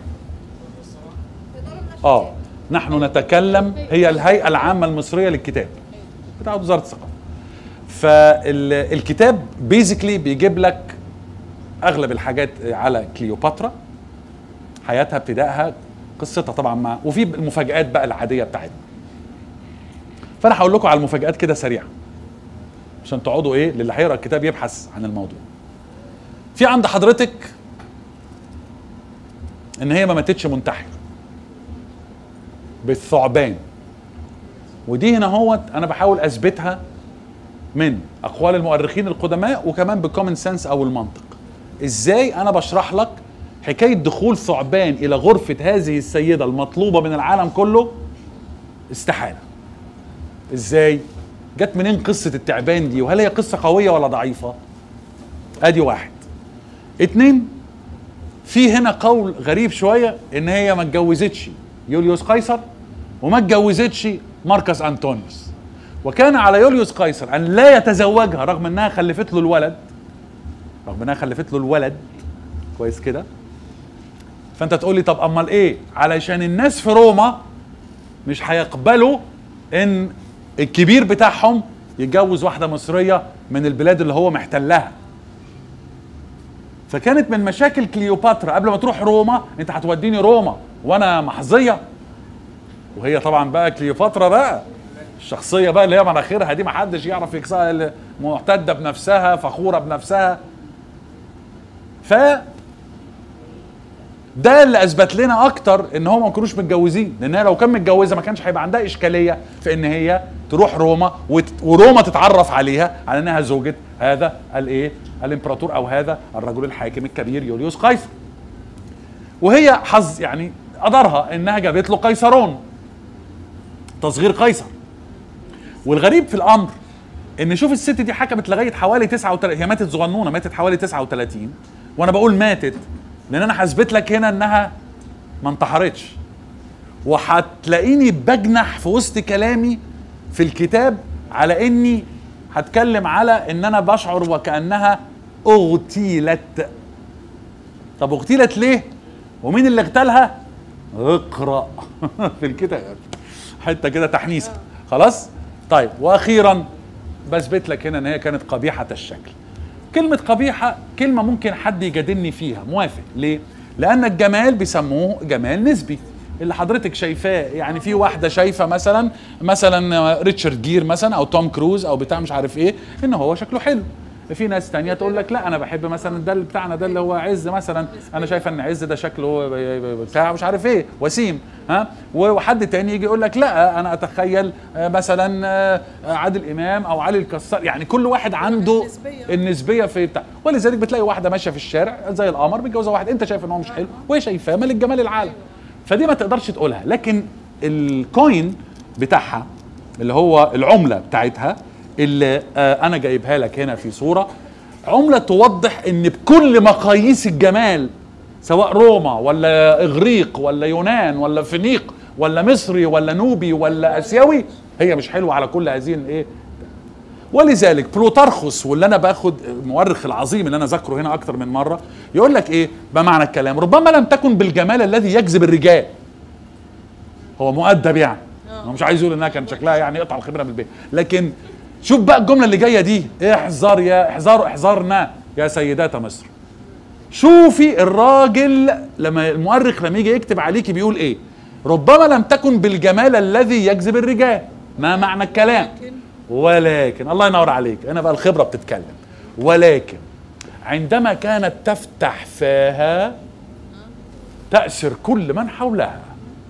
نحن نتكلم، هي الهيئه العامه المصريه للكتاب بتاع وزاره الثقافه. فالكتاب بيزيكلي بيجيب لك اغلب الحاجات على كليوباترا، حياتها ابتدائها قصتها طبعا وفي المفاجآت بقى العاديه بتاعتنا. فانا هقول لكم على المفاجآت كده سريعه عشان تقعدوا ايه للي هيقرا الكتاب يبحث عن الموضوع. في عند حضرتك ان هي ما ماتتش منتحره بالثعبان، ودي هنا هوت انا بحاول اثبتها من اقوال المؤرخين القدماء وكمان بالكومن سنس او المنطق. ازاي؟ انا بشرح لك حكايه دخول ثعبان الى غرفه هذه السيده المطلوبه من العالم كله استحاله. ازاي؟ جت منين قصه التعبان دي؟ وهل هي قصه قويه ولا ضعيفه؟ ادي واحد. اتنين، في هنا قول غريب شويه ان هي ما اتجوزتش يوليوس قيصر وما اتجوزتش ماركس انطونيوس، وكان على يوليوس قيصر ان لا يتزوجها رغم انها خلفت له الولد، كويس كده. فانت تقول لي طب امال ايه؟ علشان الناس في روما مش هيقبلوا ان الكبير بتاعهم يتجوز واحده مصريه من البلاد اللي هو محتلها. فكانت من مشاكل كليوباترا قبل ما تروح روما، انت هتوديني روما وانا محظيه؟ وهي طبعا بقى كليوباترا بقى الشخصيه بقى اللي هي مناخيرها دي محدش يعرف يكسرها، معتده بنفسها، فخوره بنفسها. ف ده اللي اثبت لنا اكتر ان هم ما كانوش متجوزين، لانها لو كان متجوزه ما كانش هيبقى عندها اشكاليه في ان هي تروح روما وروما تتعرف عليها على انها زوجة هذا الايه الامبراطور او هذا الرجل الحاكم الكبير يوليوس قيصر. وهي حظ يعني قدرها انها جابت له قيصرون، تصغير قيصر. والغريب في الامر ان شوف الست دي حكمت لغايه حوالي 39، هي ماتت صغنونه، ماتت حوالي 39، وانا بقول ماتت لان انا هثبت لك هنا انها ما انتحرتش. وهتلاقيني بجنح في وسط كلامي في الكتاب على اني هتكلم على ان انا بشعر وكانها اغتيلت. طب اغتيلت ليه؟ ومين اللي اغتالها؟ اقرأ في الكتاب حته كده تحنيسه. خلاص؟ طيب واخيرا بثبت لك هنا ان هي كانت قبيحه الشكل. كلمه قبيحه كلمه ممكن حد يجادلني فيها، موافق. ليه؟ لان الجمال بيسموه جمال نسبي. اللي حضرتك شايفاه يعني في واحده شايفه مثلا ريتشارد جير مثلا او توم كروز او بتاع مش عارف ايه ان هو شكله حلو، في ناس تانية تقول لك لا انا بحب مثلا ده اللي بتاعنا ده اللي هو عز مثلا، انا شايفه ان عز ده شكله بتاع مش عارف ايه وسيم، ها. وحد تاني يجي يقول لك لا انا اتخيل مثلا عادل امام او علي الكسار، يعني كل واحد عنده النسبيه في بتاع. ولذلك بتلاقي واحده ماشيه في الشارع زي القمر متجوزه واحد انت شايف ان هو مش حلو وهي شايفاه ملك جمال العالم، فدي ما تقدرش تقولها. لكن الكوين بتاعها اللي هو العمله بتاعتها اللي انا جايبها لك هنا في صوره، عمله توضح ان بكل مقاييس الجمال سواء روما ولا اغريق ولا يونان ولا فينيق ولا مصري ولا نوبي ولا اسيوي، هي مش حلوه على كل هذه الايه. ولذلك بلوتارخوس، واللي انا باخد المؤرخ العظيم اللي انا ذكره هنا اكتر من مره، يقول لك ايه بمعنى الكلام؟ ربما لم تكن بالجمال الذي يجذب الرجال. هو مؤدب يعني، هو مش عايز يقول انها كان شكلها يعني يقطع الخبره من البيت، لكن شوف بقى الجمله اللي جايه دي، احذر يا احذرنا يا سيدات مصر. شوفي الراجل لما المؤرخ لما يجي يكتب عليكي بيقول ايه؟ ربما لم تكن بالجمال الذي يجذب الرجال. ما معنى الكلام؟ ولكن الله ينور عليك، انا بقى الخبره بتتكلم. ولكن عندما كانت تفتح فاها تأسر كل من حولها.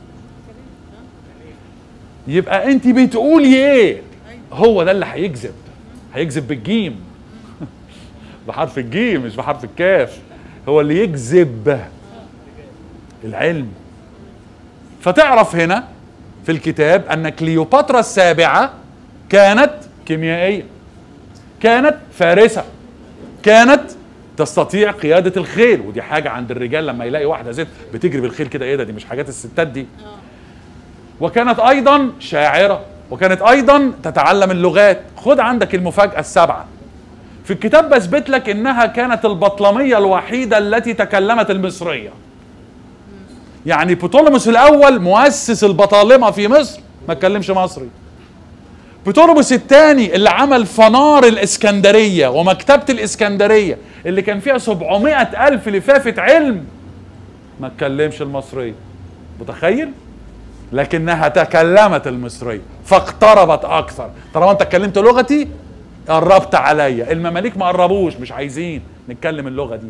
يبقى انت بتقولي ايه؟ هو ده اللي هيجذب بالجيم بحرف الجيم مش بحرف الكاف، هو اللي يجذب العلم. فتعرف هنا في الكتاب ان كليوباترا السابعة كانت كيميائية، كانت فارسة، كانت تستطيع قيادة الخيل، ودي حاجة عند الرجال لما يلاقي واحدة ست بتجري بالخيل كده، ايه ده؟ دي مش حاجات الستات دي. وكانت ايضا شاعرة، وكانت ايضا تتعلم اللغات. خد عندك المفاجأة السابعة في الكتاب، بثبت لك انها كانت البطلمية الوحيدة التي تكلمت المصرية. يعني بطولموس الاول مؤسس البطالمة في مصر ما اتكلمش مصري. بطولموس الثاني اللي عمل فنار الاسكندرية ومكتبة الاسكندرية اللي كان فيها 700,000 لفافة علم ما اتكلمش المصرية. متخيل؟ لكنها تكلمت المصرية فاقتربت اكثر. طالما انت اتكلمت لغتي قربت عليا. المماليك ما قربوش، مش عايزين نتكلم اللغة دي.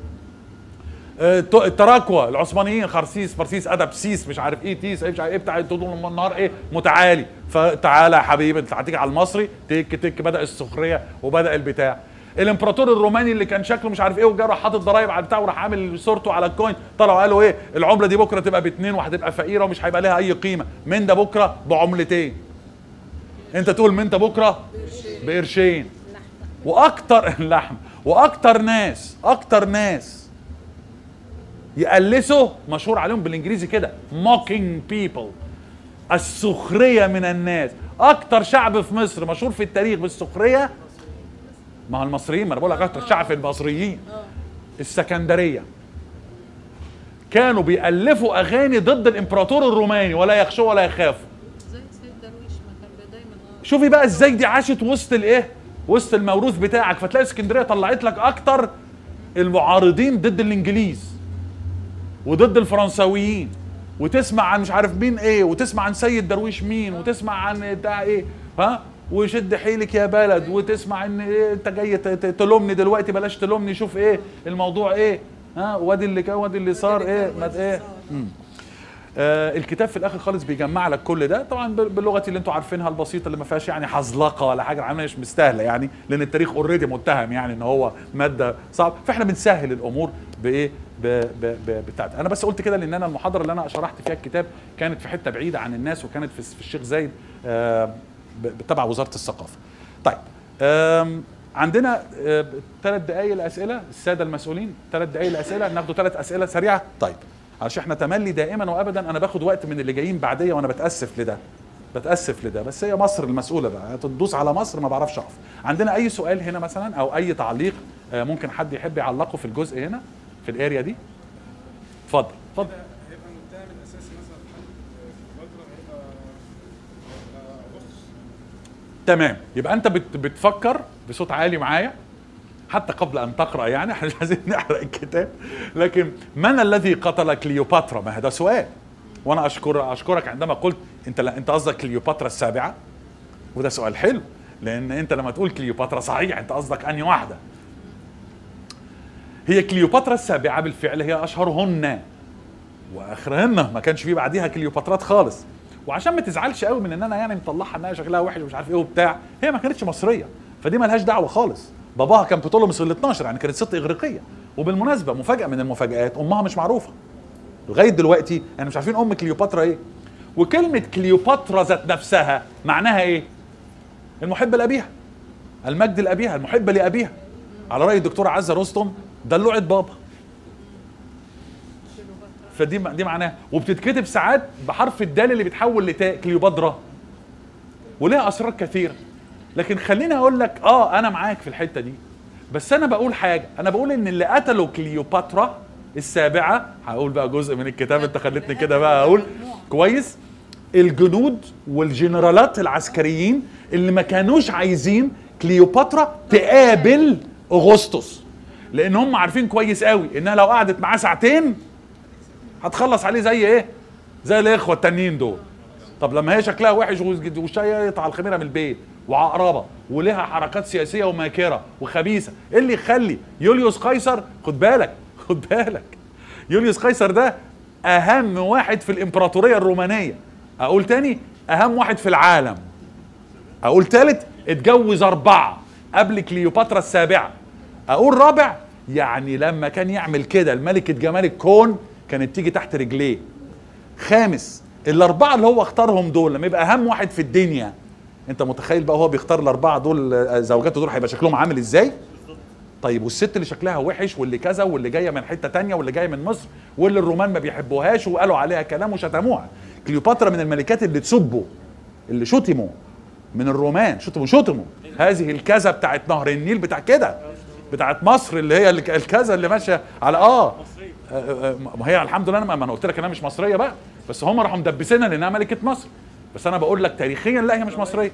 التراكوة العثمانيين خرسيس فرسيس ادب سيس مش عارف ايه تيس مش عارف ايه بتاع طول النهار ايه متعالي. فتعالى يا حبيبي انت هتيجي على المصري تك تك، بدا السخريه وبدا البتاع. الامبراطور الروماني اللي كان شكله مش عارف ايه وجا راح حاطط ضرايب على بتاعه وراح عامل صورته على الكوين، طلعوا قالوا ايه العمله دي بكره تبقى ب2 وهتبقى فقيره ومش هيبقى لها اي قيمه. من ده بكره بعملتين، انت تقول من ده بكره بقرشين. واكتر اللحم واكتر ناس يقلسوا مشهور عليهم بالانجليزي كده mocking people، السخريه من الناس. اكتر شعب في مصر مشهور في التاريخ بالسخريه، ما هو المصريين، ما انا بقول لك اكتر شعب في المصريين السكندريه. كانوا بيألفوا اغاني ضد الامبراطور الروماني ولا يخشوا ولا يخافوا. زي سيد درويش ما كان دايما شوفي بقى ازاي دي عاشت وسط الايه؟ وسط الموروث بتاعك. فتلاقي اسكندريه طلعت لك اكتر المعارضين ضد الانجليز وضد الفرنساويين، وتسمع عن مش عارف مين ايه، وتسمع عن سيد درويش مين، وتسمع عن بتاع ايه، ها، وشد حيلك يا بلد، وتسمع ان ايه انت جاي تلومني دلوقتي، بلاش تلومني، شوف ايه الموضوع ايه، ها، وادي اللي صار ايه ما ايه. الكتاب في الاخر خالص بيجمع لك كل ده طبعا باللغه اللي انتوا عارفينها البسيطه اللي ما فيهاش يعني حزلقه ولا حاجه، العمليه مش مستاهله يعني، لان التاريخ اوريدي متهم يعني ان هو ماده صعب، فاحنا بنسهل الامور بايه بتاعت. انا بس قلت كده لان انا المحاضره اللي انا شرحت فيها الكتاب كانت في حته بعيده عن الناس، وكانت في الشيخ زايد تبع وزاره الثقافه. طيب عندنا 3 دقائق الاسئله، الساده المسؤولين 3 دقائق الاسئله، ناخدوا 3 اسئله سريعه. طيب علشان احنا تملي دائما وابدا انا باخد وقت من اللي جايين بعديه، وانا بتاسف لده، بس هي مصر المسؤوله بقى، تدوس على مصر ما بعرفش اقف. عندنا اي سؤال هنا مثلا او اي تعليق ممكن حد يحب يعلقه في الجزء هنا في الاريا دي؟ اتفضل. هيبقى متهم الاساسي مثلا في حل فتره هيبقى اغسطس. تمام، يبقى انت بتفكر بصوت عالي معايا حتى قبل ان تقرا، يعني احنا مش عايزين نحرق الكتاب، لكن من الذي قتل كليوباترا؟ ما هذا سؤال، وانا اشكرك عندما قلت انت قصدك كليوباترا السابعه، وده سؤال حلو. لان انت لما تقول كليوباترا صحيح انت قصدك انهي واحده؟ هي كليوباترا السابعه بالفعل هي اشهرهن واخرهن، ما كانش في بعديها كليوباترات خالص. وعشان ما تزعلش قوي من ان انا يعني مطلعها انها شكلها وحش ومش عارف ايه وبتاع، هي ما كانتش مصريه، فدي مالهاش دعوه خالص. باباها كان بطولمس ال 12، يعني كانت ست اغريقيه. وبالمناسبه مفاجاه من المفاجات، امها مش معروفه لغايه دلوقتي، يعني مش عارفين ام كليوباترا ايه. وكلمه كليوباترا ذات نفسها معناها ايه؟ المحبه لابيها، المجد لابيها، المحبه لابيها. على راي الدكتوره عزه رستم، دلوعه بابا. فدي معناها، وبتتكتب ساعات بحرف الدال اللي بيتحول لتاء، كليوباترا، ولها اسرار كثيره. لكن خليني اقول لك انا معاك في الحته دي، بس انا بقول حاجه، انا بقول ان اللي قتلوا كليوباترا السابعه، هقول بقى جزء من الكتاب، انت خليتني كده بقى اقول كويس، الجنود والجنرالات العسكريين اللي ما كانوش عايزين كليوباترا تقابل اغسطس، لان هم عارفين كويس قوي انها لو قعدت معاه ساعتين هتخلص عليه زي ايه؟ زي الاخوه التانيين دول. طب لما هي شكلها وحش وشها يقطع الخميره من البيت وعقربه ولها حركات سياسيه وماكره وخبيثه، ايه اللي يخلي يوليوس قيصر، خد بالك يوليوس قيصر ده اهم واحد في الامبراطوريه الرومانيه، اقول تاني اهم واحد في العالم، اقول تالت اتجوز 4 قبل كليوباترا السابعه، اقول رابع يعني لما كان يعمل كده الملكة جمال الكون كانت تيجي تحت رجليه. خامس، ال4 اللي هو اختارهم دول لما يبقى اهم واحد في الدنيا، انت متخيل بقى هو بيختار ال4 دول زوجاته دول هيبقى شكلهم عامل ازاي؟ طيب والست اللي شكلها وحش واللي كذا واللي جايه من حته تانية واللي جايه من مصر واللي الرومان ما بيحبوهاش وقالوا عليها كلام وشتموها. كليوباترا من الملكات اللي تسبوا، اللي شتموا من الرومان، شتموا هذه الكذا بتاعت نهر النيل بتاع كده، بتاعت مصر اللي هي الكذا اللي ماشيه على ما هي الحمد لله ما انا قلت لك انها مش مصريه بقى، بس هم راحوا مدبسينها لانها ملكه مصر، بس انا بقول لك تاريخيا لا هي مش مصريه.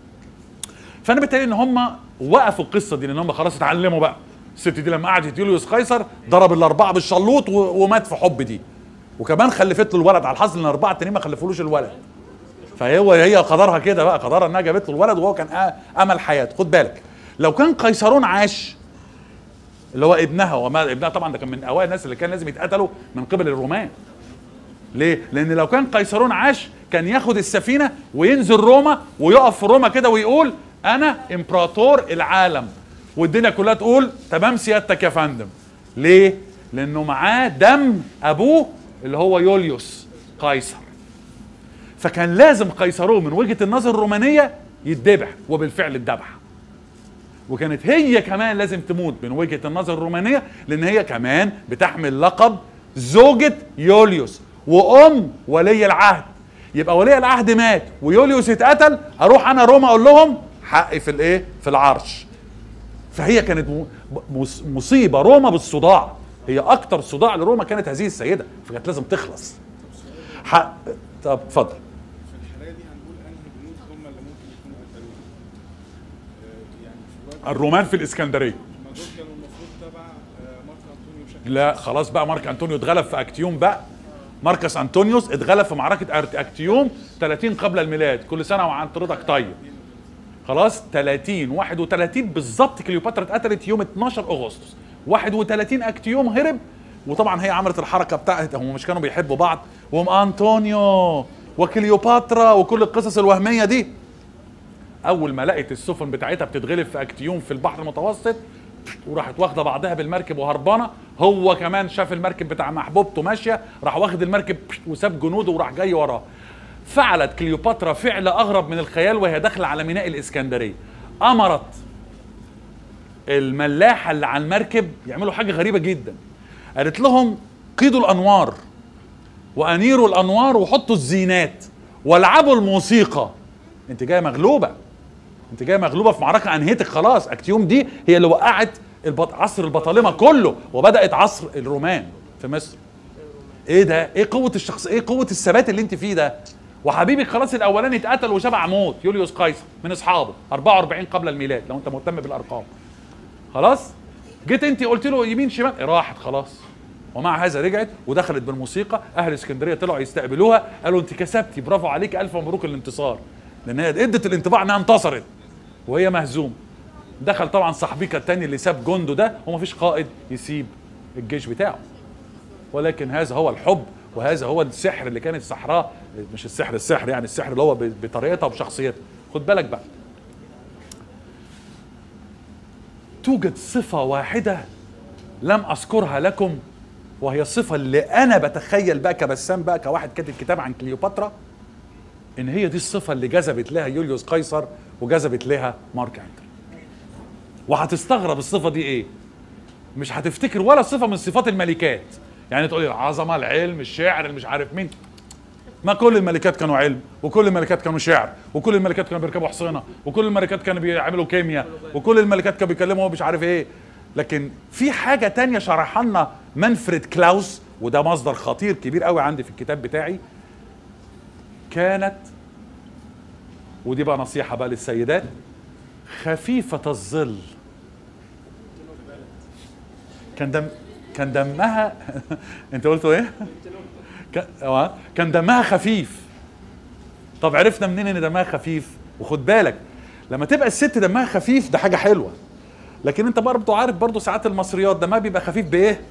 فانا بالتالي ان هم وقفوا القصه دي لان هم خلاص اتعلموا بقى. الست دي لما قعدت يوليوس قيصر ضرب ال4 بالشلوط ومات في حب دي، وكمان خلفت له الولد، على الحظ ان ال4 التانيين ما خلفولوش الولد. هي قدرها كده بقى، قدرها انها جابت له الولد وهو كان امل حياته. خد بالك لو كان قيصرون عاش اللي هو ابنها، وما ابنها طبعا ده كان من اوائل الناس اللي كان لازم يتقتلوا من قبل الرومان. ليه؟ لان لو كان قيصرون عاش كان ياخد السفينه وينزل روما ويقف في روما كده ويقول انا امبراطور العالم، والدنيا كلها تقول تمام سيادتك يا فندم. ليه؟ لانه معاه دم ابوه اللي هو يوليوس قيصر، فكان لازم قيصروه من وجهه النظر الرومانيه يتذبح، وبالفعل اتذبح. وكانت هي كمان لازم تموت من وجهه النظر الرومانيه، لان هي كمان بتحمل لقب زوجة يوليوس وام ولي العهد. يبقى ولي العهد مات ويوليوس اتقتل، اروح انا روما اقول لهم حقي في الايه؟ في العرش. فهي كانت مصيبه روما بالصداع، هي اكتر صداع لروما كانت هذه السيده، فكانت لازم تخلص. طب اتفضل. في الحالة دي هنقول انهي جنود هم اللي ممكن يكونوا قتلوه؟ يعني في الوقت الرومان في الاسكندريه. ما دول كانوا المفروض تبع مارك انطونيو بشكل لا خلاص بقى، مارك انطونيو اتغلب في اكتيوم بقى. ماركس انطونيوس اتغلب في معركه اكتيوم 30 قبل الميلاد. كل سنه وعن طردك طيب. خلاص 31 بالظبط كليوباترا اتقتلت يوم 12 اغسطس. 31 اكتيوم هرب، وطبعا هي عملت الحركه بتاعت هم مش كانوا بيحبوا بعض، انطونيو وكليوباترا وكل القصص الوهميه دي. اول ما لقت السفن بتاعتها بتتغلب في اكتيوم في البحر المتوسط وراحت واخده بعضها بالمركب وهربانه، هو كمان شاف المركب بتاع محبوبته ماشيه، راح واخد المركب وساب جنوده وراح جاي وراه. فعلت كليوباترا فعل اغرب من الخيال وهي داخله على ميناء الاسكندريه. امرت الملاحه اللي على المركب يعملوا حاجه غريبه جدا، قالت لهم قيدوا الانوار وانيروا الانوار وحطوا الزينات والعبوا الموسيقى. انت جايه مغلوبه، انت جايه مغلوبه في معركه انهيتك خلاص. اكتيوم دي هي اللي وقعت عصر البطالمه كله، وبدات عصر الرومان في مصر. ايه ده؟ ايه قوه الشخص، ايه قوه الثبات اللي انت فيه ده؟ وحبيبك خلاص الاولاني اتقتل وشبع موت، يوليوس قيصر من اصحابه 44 قبل الميلاد لو انت مهتم بالارقام. خلاص جيت انت قلت له يمين شمال، راحت خلاص. ومع هذا رجعت ودخلت بالموسيقى، اهل اسكندريه طلعوا يستقبلوها، قالوا انت كسبتي، برافو عليك، الف مبروك الانتصار، لان هي ادت الانطباع انها انتصرت. وهي مهزوم. دخل طبعا صاحبيكا التاني اللي ساب جنده ده، ومفيش قائد يسيب الجيش بتاعه. ولكن هذا هو الحب، وهذا هو السحر اللي كانت سحراه، مش السحر يعني السحر اللي هو بطريقتها وبشخصيتها. خد بالك بقى، توجد صفة واحدة لم أذكرها لكم، وهي الصفة اللي أنا بتخيل بقى كبسام بقى كواحد كاتب كتاب عن كليوباترا، إن هي دي الصفة اللي جذبت لها يوليوس قيصر وجذبت لها مارك أنتوني. وهتستغرب الصفة دي إيه؟ مش هتفتكر ولا صفة من صفات الملكات، يعني تقولي العظمة، العلم، الشعر، اللي مش عارف مين. ما كل الملكات كانوا علم، وكل الملكات كانوا شعر، وكل الملكات كانوا بيركبوا حصينة، وكل الملكات كانوا بيعملوا كيمياء، وكل الملكات كانوا بيتكلموا مش عارف ايه. لكن في حاجة تانية شرحها لنا مانفريد كلاوس، وده مصدر خطير كبير قوي عندي في الكتاب بتاعي. كانت، ودي بقى نصيحة بقى للسيدات، خفيفة الظل. كان دمها انت قلتوا ايه؟ كان دمها خفيف. طب عرفنا منين ان دمها خفيف؟ وخد بالك لما تبقى الست دمها خفيف ده حاجه حلوه، لكن انت برضه عارف برضه ساعات المصريات دمها بيبقى خفيف بايه؟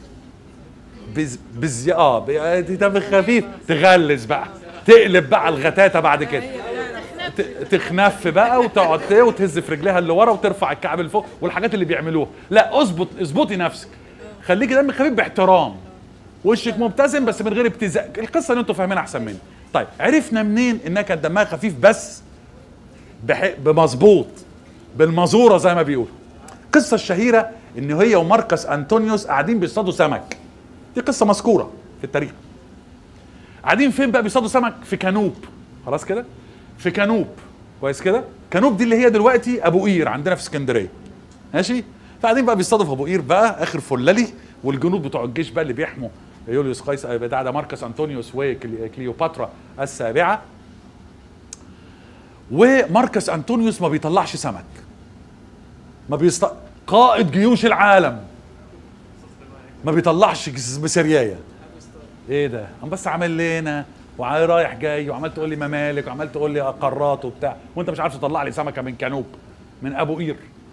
دم خفيف تغلس بقى، تقلب بقى الغتاتة بعد كده، تخنف بقى وتقعد وتهز في رجليها اللي ورا وترفع الكعب لفوق والحاجات اللي بيعملوها. لا، اظبطي نفسك، خليكي دم خفيف باحترام، وشك مبتسم بس من غير ابتزاز. القصه اللي انتوا فاهمينها احسن مني. طيب عرفنا منين انها كانت دمها خفيف بس بمظبوط بالمزوره زي ما بيقولوا؟ القصه الشهيره ان هي وماركس انطونيوس قاعدين بيصطادوا سمك. دي قصه مذكوره في التاريخ. قاعدين فين بقى بيصطادوا سمك؟ في كانوب. خلاص كده، في كانوب، كويس كده. كانوب دي اللي هي دلوقتي ابو قير عندنا في اسكندريه، ماشي. فقاعدين بقى بيصطادوا في ابو قير بقى اخر فلالي، والجنود بتوع الجيش بقى اللي بيحموا يوليوس قيصر بتاع ده ماركس انطونيوس وكليوباترا السابعه. وماركس انطونيوس ما بيطلعش سمك، قائد جيوش العالم ما بيطلعش بسريايه. ايه ده؟ قام بس عامل لنا ورايح جاي وعمال تقول لي ممالك وعمال تقول لي قارات وبتاع، وانت مش عارف تطلع لي سمكه من كانوب من ابو قير.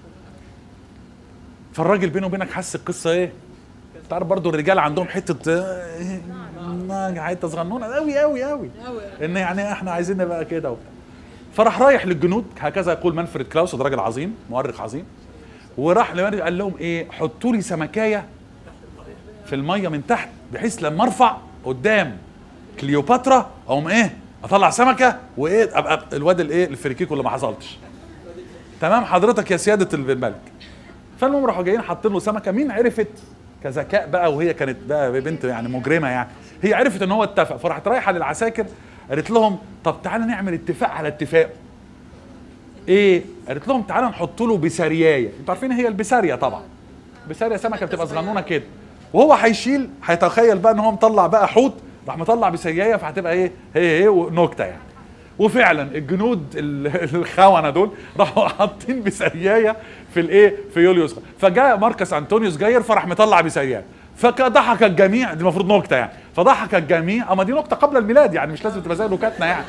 فالراجل بينه وبينك حس القصه ايه؟ انت عارف برضه الرجال عندهم حته حته صغنونه قوي قوي قوي، ان يعني احنا عايزين نبقى كده وبتاع. فراح رايح للجنود، هكذا يقول مانفريد كلاوس، ده راجل عظيم مؤرخ عظيم. وراح قال لهم ايه؟ حطوا لي سمكايه في الميه من تحت، بحيث لما ارفع قدام كليوباترا اقوم ايه؟ اطلع سمكه وايه؟ ابقى الواد الايه؟ الفريكيكو اللي ما حصلتش. تمام حضرتك يا سياده الملك. فالمهم راحوا جايين حاطين له سمكه. مين عرفت كذكاء بقى، وهي كانت بقى بنت يعني مجرمه يعني، هي عرفت ان هو اتفق، فراحت رايحه للعساكر قالت لهم طب تعالى نعمل اتفاق على اتفاق. ايه؟ قالت لهم تعالى نحط له بساريايه. انتوا عارفين هي البساريه طبعا، بساريه سمكه بتبقى صغنونه كده، وهو هيشيل هيتخيل بقى ان هو مطلع بقى حوت، راح مطلع بساريايه، فهتبقى ايه؟ هي نكته يعني. وفعلا الجنود الخونه دول راحوا حاطين بساريايه في الايه؟ في يوليوس. فجاء ماركس انطونيوس جاير فراح مطلع بساريايه، فضحك الجميع. دي المفروض نكته يعني، فضحك الجميع. اما دي نكته قبل الميلاد يعني، مش لازم تبقى زي نكتنا يعني.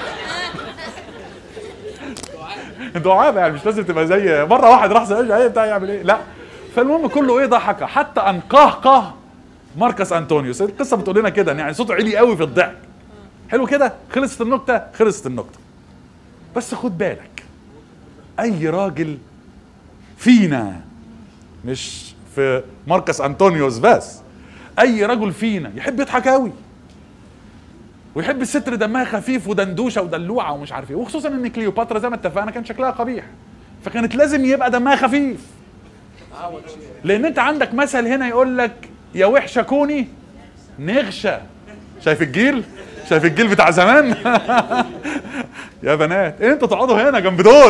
دعابه يعني، مش لازم تبقى زي مره واحد راح زي ايه بتاع يعمل ايه، لا. فالمهم كله ايه؟ ضحك حتى ان قهقه ماركس انطونيوس. القصه بتقول لنا كده يعني صوته عالي قوي في الضحك. حلو كده، خلصت النكته، خلصت النكته. بس خد بالك، اي راجل فينا، مش في ماركس انطونيوس بس، اي رجل فينا يحب يضحك قوي، ويحب الست اللي دمها خفيف ودندوشه ودلوعه ومش عارف ايه. وخصوصا ان كليوباترا زي ما اتفقنا كان شكلها قبيح، فكانت لازم يبقى دمها خفيف. لان انت عندك مثل هنا يقول لك يا وحشه كوني نغشه. شايف الجيل؟ شايف الجيل بتاع زمان؟ يا بنات انتوا تقعدوا هنا جنب دول.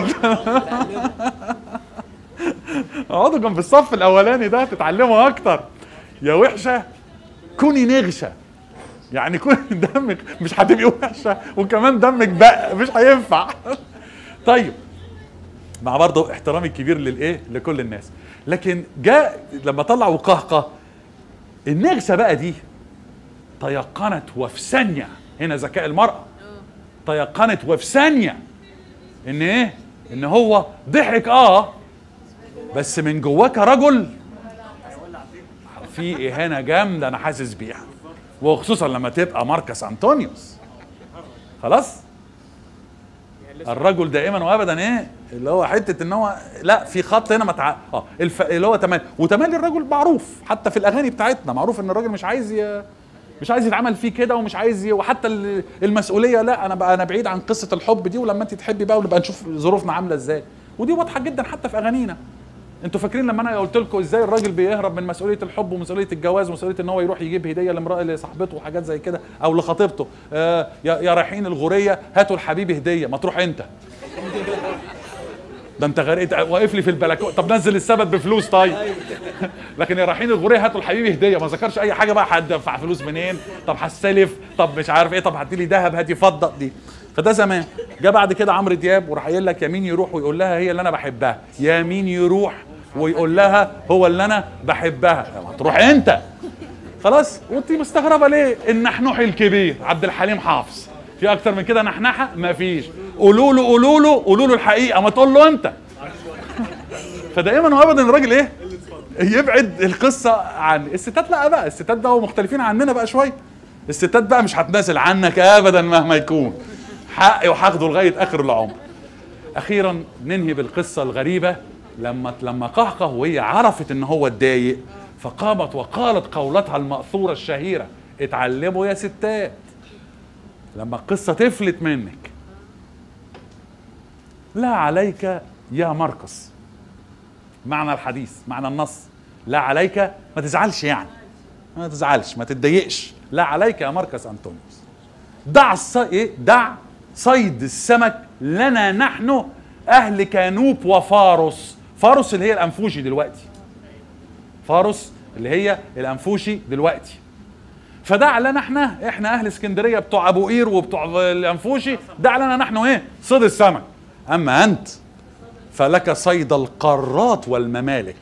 اقعدوا جنب الصف الاولاني ده تتعلموا اكتر. يا وحشه كوني نغشه، يعني كوني دمك مش هتبقي وحشه وكمان دمك بقى، مش هينفع. طيب مع برضه احترامي الكبير للايه؟ لكل الناس، لكن جاء لما طلع وقهقه النغشه بقى دي تيقنت وفي ثانيه، هنا ذكاء المرأة، تيقنت وفي ثانيه ان ايه؟ ان هو ضحك بس من جواه كرجل في اهانه جامده انا حاسس بيها، وخصوصا لما تبقى ماركس انطونيوس. خلاص الرجل دائما وابدا اللي هو حته ان هو لا في خط هنا اللي هو تمام. وتملي الرجل معروف حتى في الاغاني بتاعتنا، معروف ان الراجل مش عايز يتعمل فيه كده، ومش عايز وحتى المسؤوليه لا انا بعيد عن قصه الحب دي، ولما انت تحبي بقى ونبقى نشوف ظروفنا عامله ازاي. ودي واضحه جدا حتى في اغانينا. انتوا فاكرين لما انا قلت لكم ازاي الراجل بيهرب من مسؤوليه الحب ومسؤوليه الجواز ومسؤوليه ان هو يروح يجيب هديه لامراه لصاحبته وحاجات زي كده او لخطيبته؟ يا رايحين الغوريه هاتوا لحبيبي هديه، ما تروح انت ده انت غرقت واقف لي في البلكونه، طب نزل السبت بفلوس طيب. لكن يا رايحين الغوريه هاتوا لحبيبي هديه، ما ذكرش اي حاجه بقى هدفع فلوس منين، طب هستلف، طب مش عارف ايه، طب هات لي ذهب، هاتي فضه دي. فده زمان. جه بعد كده عمرو دياب وراح قايل لك يمين يروح ويقول لها هي اللي انا بحبها، يمين يروح ويقول لها هو اللي انا بحبها، ما تروح انت. خلاص. وانت مستغربه ليه؟ النحنوح الكبير عبد الحليم حافظ، في اكتر من كده نحنحه؟ مفيش. قولوا له الحقيقه، ما تقول له انت. فدائما وابدا الراجل يبعد القصه عن الستات. لا بقى الستات بقى مختلفين عننا بقى شويه. الستات بقى مش هتنازل عنك ابدا مهما يكون، حقي وهاخده لغايه اخر العمر. اخيرا ننهي بالقصه الغريبه لما قهقه وهي عرفت ان هو اتضايق، فقامت وقالت قولتها المأثوره الشهيره: اتعلموا يا ستات لما القصه تفلت منك، لا عليك يا مرقس. معنى الحديث، معنى النص، لا عليك، ما تزعلش يعني، ما تزعلش، ما تتضايقش، لا عليك يا مرقس انطونيوس. دع صيد السمك لنا نحن اهل كانوب وفارس. فارس اللي هي الانفوشي دلوقتي، فارس اللي هي الانفوشي دلوقتي. فدع لنا احنا اهل اسكندريه بتوع ابو قير وبتوع الانفوشي، دع لنا نحن صيد السمك، اما انت فلك صيد القارات والممالك.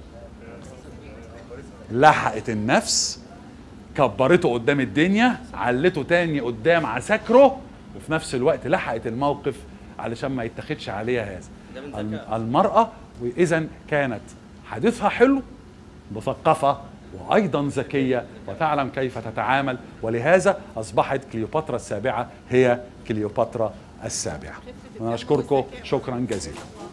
لحقت النفس، كبرته قدام الدنيا، علته تاني قدام عساكره، وفي نفس الوقت لحقت الموقف علشان ما يتخدش عليها هذا. المرأة إذن كانت حديثها حلو، مثقفة وأيضا ذكية وتعلم كيف تتعامل، ولهذا أصبحت كليوباترا السابعة هي كليوباترا السابعة. أنا أشكركم شكرا جزيلا.